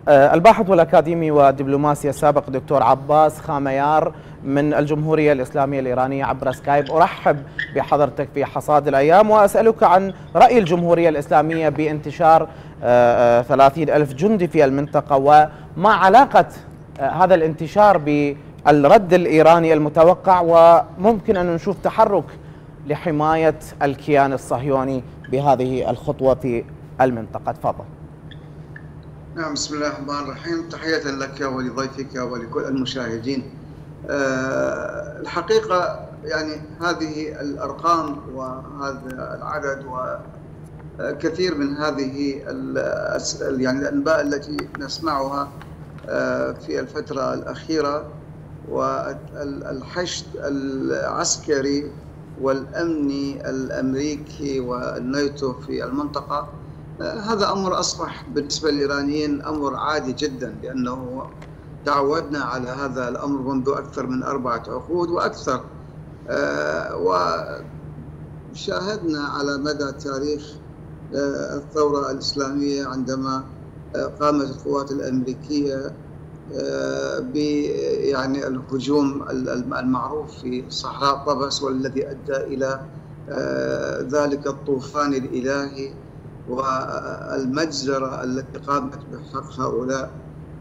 الباحث والأكاديمي والدبلوماسي السابق دكتور عباس خاميار من الجمهورية الإسلامية الإيرانية عبر سكايب، أرحب بحضرتك في حصاد الأيام وأسألك عن رأي الجمهورية الإسلامية بانتشار ثلاثين ألف جندي في المنطقة، وما علاقة هذا الانتشار بالرد الإيراني المتوقع، وممكن أن نشوف تحرك لحماية الكيان الصهيوني بهذه الخطوة في المنطقة. تفضل. نعم، بسم الله الرحمن الرحيم. تحية لك ولضيفك ولكل المشاهدين. أه الحقيقة يعني هذه الأرقام وهذا العدد وكثير من هذه يعني الأنباء التي نسمعها في الفترة الأخيرة، والحشد العسكري والأمني الأمريكي والناتو في المنطقة، هذا أمر أصبح بالنسبة للإيرانيين أمر عادي جدا، لأنه تعودنا على هذا الأمر منذ أكثر من أربعة عقود وأكثر. وشاهدنا على مدى تاريخ الثورة الإسلامية عندما قامت القوات الأمريكية ب يعني الهجوم المعروف في صحراء طبس، والذي أدى إلى ذلك الطوفان الإلهي والمجزرة التي قامت بحق هؤلاء،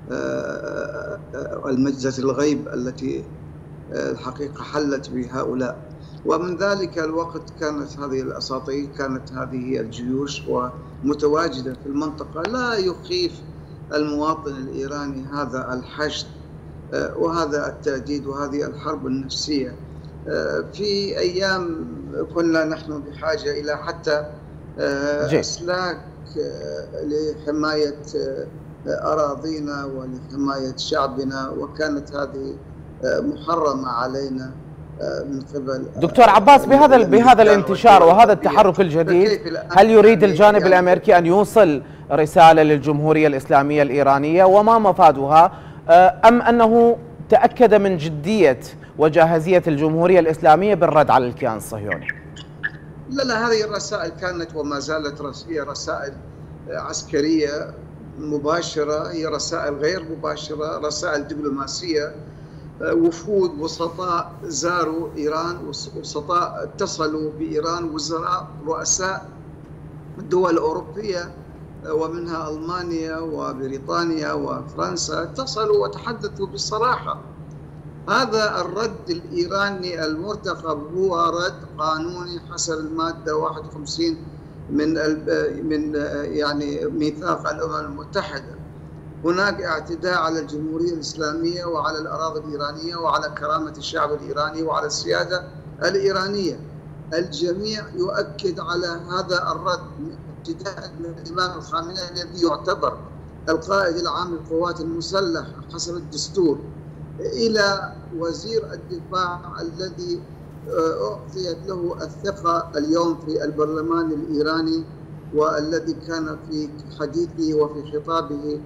المجزرة الغيب التي الحقيقة حلت بهؤلاء. ومن ذلك الوقت كانت هذه الأساطيل، كانت هذه الجيوش ومتواجدة في المنطقة. لا يخيف المواطن الإيراني هذا الحشد وهذا التهديد وهذه الحرب النفسية. في أيام كنا نحن بحاجة إلى حتى أسلاك لحماية أراضينا ولحماية شعبنا، وكانت هذه محرمة علينا من قبل دكتور عباس. بهذا بهذا الانتشار وهذا التحرك الجديد، هل يريد الجانب الأمريكي أن يوصل رسالة للجمهورية الإسلامية الإيرانية وما مفادها، أم أنه تأكد من جدية وجاهزية الجمهورية الإسلامية بالرد على الكيان الصهيوني؟ لا لا، هذه الرسائل كانت وما زالت هي رسائل عسكرية مباشرة، هي رسائل غير مباشرة، رسائل دبلوماسية. وفود وسطاء زاروا إيران، وسطاء اتصلوا بإيران، وزراء رؤساء الدول الأوروبية ومنها ألمانيا وبريطانيا وفرنسا اتصلوا وتحدثوا بصراحة. هذا الرد الإيراني المرتقب هو رد قانوني حسب المادة واحد وخمسين من من يعني ميثاق الأمم المتحدة. هناك اعتداء على الجمهورية الإسلامية وعلى الأراضي الإيرانية وعلى كرامة الشعب الإيراني وعلى السيادة الإيرانية. الجميع يؤكد على هذا الرد، ابتداء من الإمام الخامنئي الذي يعتبر القائد العام للقوات المسلحة حسب الدستور، إلى وزير الدفاع الذي أعطيت له الثقة اليوم في البرلمان الإيراني، والذي كان في حديثه وفي خطابه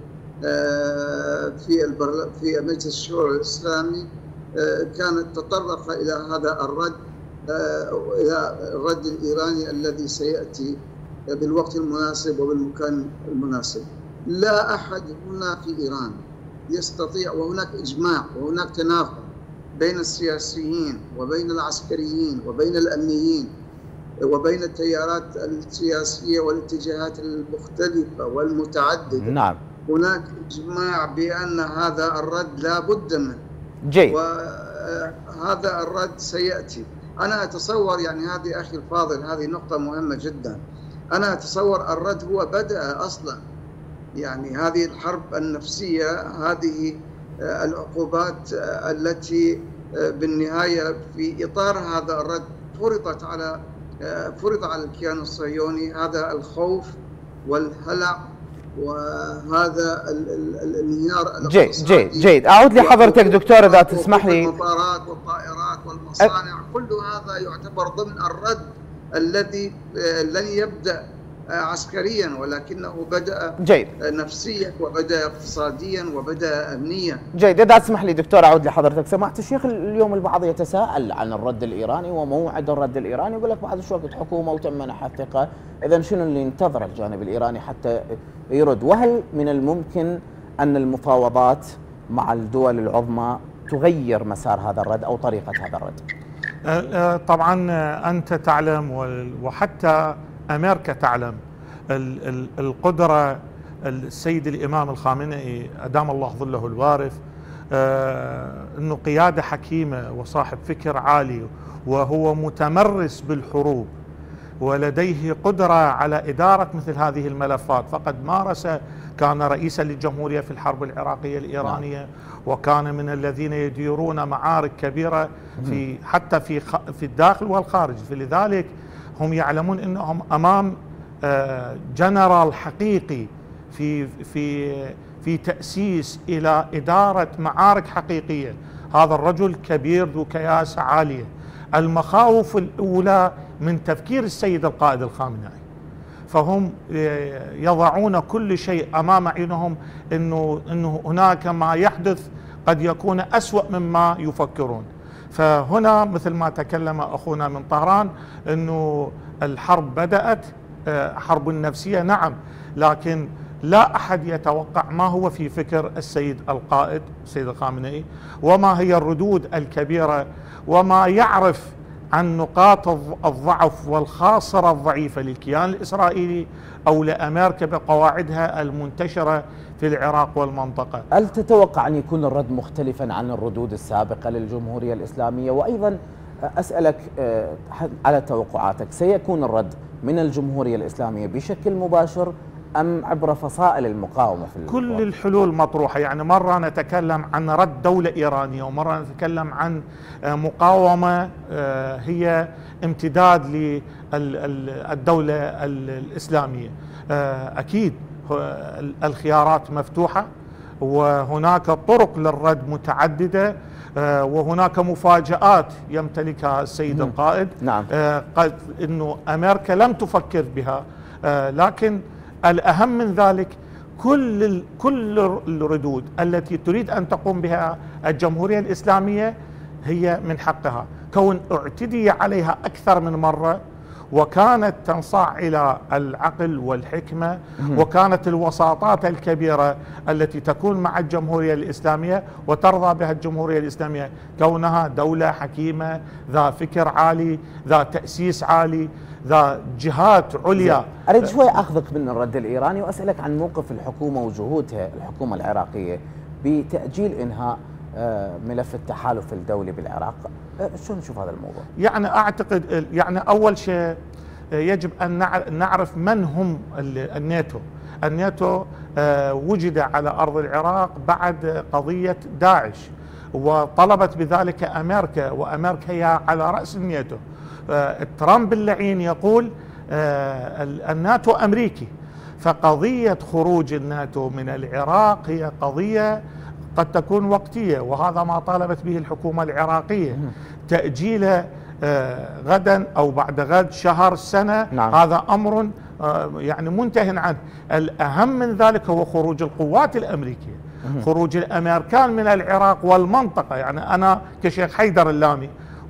في في مجلس الشورى الإسلامي كانت تطرق إلى هذا الرد، إلى الرد الإيراني الذي سيأتي بالوقت المناسب وبالمكان المناسب. لا أحد هنا في إيران يستطيع، وهناك إجماع وهناك تناغم بين السياسيين وبين العسكريين وبين الأمنيين وبين التيارات السياسية والاتجاهات المختلفة والمتعددة. نعم. هناك إجماع بأن هذا الرد لا بد منه. جيد. وهذا الرد سيأتي. أنا أتصور يعني هذه أخي الفاضل، هذه نقطة مهمة جدا. أنا أتصور الرد هو بدأ أصلا، يعني هذه الحرب النفسية، هذه العقوبات التي بالنهاية في إطار هذا الرد فرضت على فرض على الكيان الصهيوني هذا الخوف والهلع وهذا الانهيار. جيد جيد جيد. أعود لحضرتك دكتور إذا تسمح لي. المطارات والطائرات والمصانع، كل هذا يعتبر ضمن الرد الذي لن يبدأ عسكريا، ولكنه بدأ جيد. نفسيا وبدأ اقتصاديا وبدأ أمنيا. جيد. إذا تسمح لي دكتور أعود لحضرتك. سمعت الشيخ اليوم البعض يتساءل عن الرد الإيراني وموعد الرد الإيراني، يقول لك بعد شوية حكومة وتم منح الثقة، إذا شنو اللي ينتظر الجانب الإيراني حتى يرد؟ وهل من الممكن أن المفاوضات مع الدول العظمى تغير مسار هذا الرد أو طريقة هذا الرد؟ طبعا أنت تعلم وحتى أمريكا تعلم القدرة السيد الإمام الخامنئي أدام الله ظله الوارث أنه قيادة حكيمة وصاحب فكر عالي، وهو متمرس بالحروب ولديه قدرة على إدارة مثل هذه الملفات. فقد مارس، كان رئيسا للجمهورية في الحرب العراقية الإيرانية، وكان من الذين يديرون معارك كبيرة في حتى في في الداخل والخارج. فلذلك هم يعلمون أنهم أمام جنرال حقيقي في في في تأسيس إلى إدارة معارك حقيقية. هذا الرجل كبير ذو كياسة عالية. المخاوف الأولى من تفكير السيد القائد الخامنئي، فهم يضعون كل شيء أمام عينهم أنه أنه هناك ما يحدث قد يكون أسوأ مما يفكرون. فهنا مثل ما تكلم أخونا من طهران أنه الحرب بدأت، حرب نفسية نعم، لكن لا أحد يتوقع ما هو في فكر السيد القائد السيد الخامنئي، وما هي الردود الكبيرة، وما يعرف عن نقاط الضعف والخاصرة الضعيفة للكيان الإسرائيلي أو لأمريكا بقواعدها المنتشرة في العراق والمنطقة. هل تتوقع أن يكون الرد مختلفا عن الردود السابقة للجمهورية الإسلامية؟ وأيضا أسألك على توقعاتك، سيكون الرد من الجمهورية الإسلامية بشكل مباشر أم عبر فصائل المقاومة في كل الوقت؟ الحلول مطروحة، يعني مرة نتكلم عن رد دولة إيرانية، ومرة نتكلم عن مقاومة هي امتداد للدولة الإسلامية. أكيد الخيارات مفتوحة، وهناك طرق للرد متعددة، وهناك مفاجآت يمتلكها السيد م. القائد. نعم. قد أنه أمريكا لم تفكر بها، لكن الأهم من ذلك كل كل الردود التي تريد أن تقوم بها الجمهورية الإسلامية هي من حقها، كون اعتدي عليها أكثر من مرة، وكانت تنصاع إلى العقل والحكمة، وكانت الوساطات الكبيرة التي تكون مع الجمهورية الإسلامية وترضى بها الجمهورية الإسلامية، كونها دولة حكيمة ذا فكر عالي، ذا تأسيس عالي، ذا جهات عليا. أريد شوي أخذك من الرد الإيراني وأسألك عن موقف الحكومة وجهودها الحكومة العراقية بتأجيل إنهاء ملف التحالف الدولي بالعراق. شو نشوف هذا الموضوع؟ يعني أعتقد يعني أول شيء يجب أن نعرف من هم الناتو. الناتو وجد على أرض العراق بعد قضية داعش، وطلبت بذلك أمريكا، وأمريكا هي على رأس الناتو. ترامب اللعين يقول الناتو أمريكي، فقضية خروج الناتو من العراق هي قضية قد تكون وقتية، وهذا ما طالبت به الحكومة العراقية، تأجيله غدا أو بعد غد، شهر، سنة. نعم. هذا أمر يعني منتهٍ عنه. الأهم من ذلك هو خروج القوات الأمريكية، خروج الأمريكان من العراق والمنطقة. يعني أنا كشيخ حيدر اللامي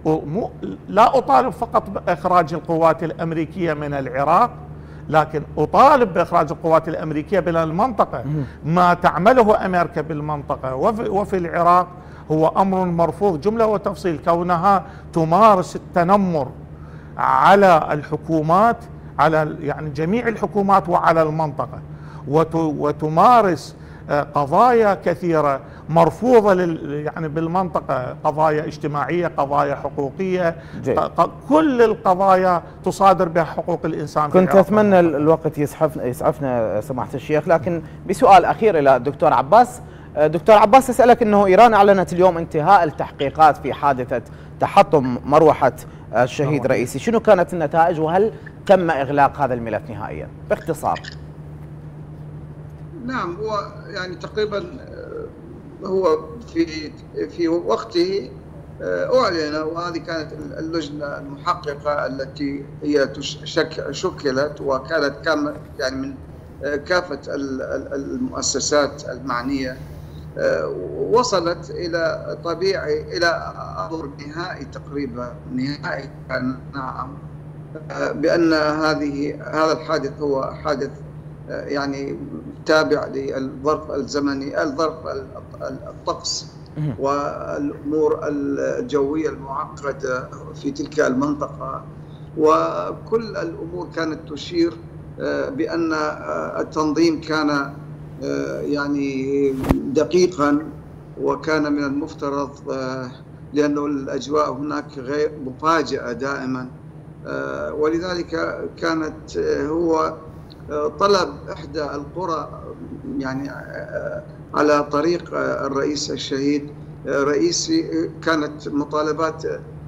لا أطالب فقط بإخراج القوات الأمريكية من العراق، لكن أطالب بإخراج القوات الأمريكية من المنطقة. ما تعمله أمريكا بالمنطقة وفي, وفي العراق هو أمر مرفوض جملة وتفصيل، كونها تمارس التنمر على الحكومات، على يعني جميع الحكومات وعلى المنطقة، وتمارس قضايا كثيرة مرفوضة يعني بالمنطقة، قضايا اجتماعية، قضايا حقوقية، جي. كل القضايا تصادر بها حقوق الإنسان. كنت أتمنى الوقت يسعفنا يسعفنا سماحة الشيخ، لكن بسؤال أخير إلى الدكتور عباس. دكتور عباس، أسألك أنه إيران أعلنت اليوم انتهاء التحقيقات في حادثة تحطم مروحة الشهيد رئيسي، شنو كانت النتائج وهل تم إغلاق هذا الملف نهائيا؟ باختصار. نعم، هو يعني تقريبا هو في في وقته أعلن، وهذه كانت اللجنة المحققة التي هي شك شكلت وكانت كام يعني من كافة المؤسسات المعنية، وصلت إلى طبيعي إلى أمر نهائي تقريبا نهائي كان نعم بأن هذه هذا الحادث هو حادث يعني تابع للظرف الزمني، الظرف الطقس والأمور الجوية المعقدة في تلك المنطقة، وكل الأمور كانت تشير بأن التنظيم كان يعني دقيقا، وكان من المفترض لأنه الأجواء هناك غير مفاجئة دائما، ولذلك كانت هو طلب إحدى القرى يعني على طريق الرئيس الشهيد رئيسي، كانت مطالبات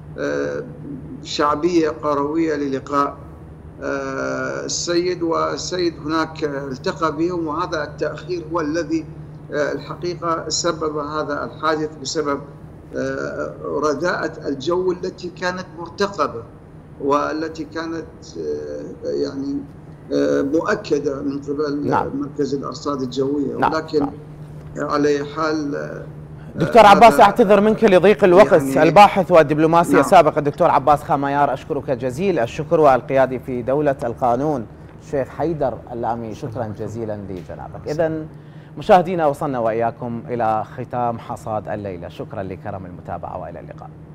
شعبية قروية للقاء السيد، والسيد هناك التقى بهم، وهذا التأخير هو الذي الحقيقة سبب هذا الحادث بسبب رداءة الجو التي كانت مرتقبة والتي كانت يعني مؤكدة من قبل نعم. مركز الأرصاد الجوية، نعم. ولكن نعم. على حال دكتور عباس أعتذر منك لضيق الوقت. يعني الباحث والدبلوماسي نعم. السابق الدكتور عباس خاميار، أشكرك جزيل الشكر، والقيادي في دولة القانون الشيخ حيدر اللامي، شكرا جزيلا لجنابك. إذن مشاهدينا وصلنا وإياكم إلى ختام حصاد الليلة، شكرا لكرم المتابعة وإلى اللقاء.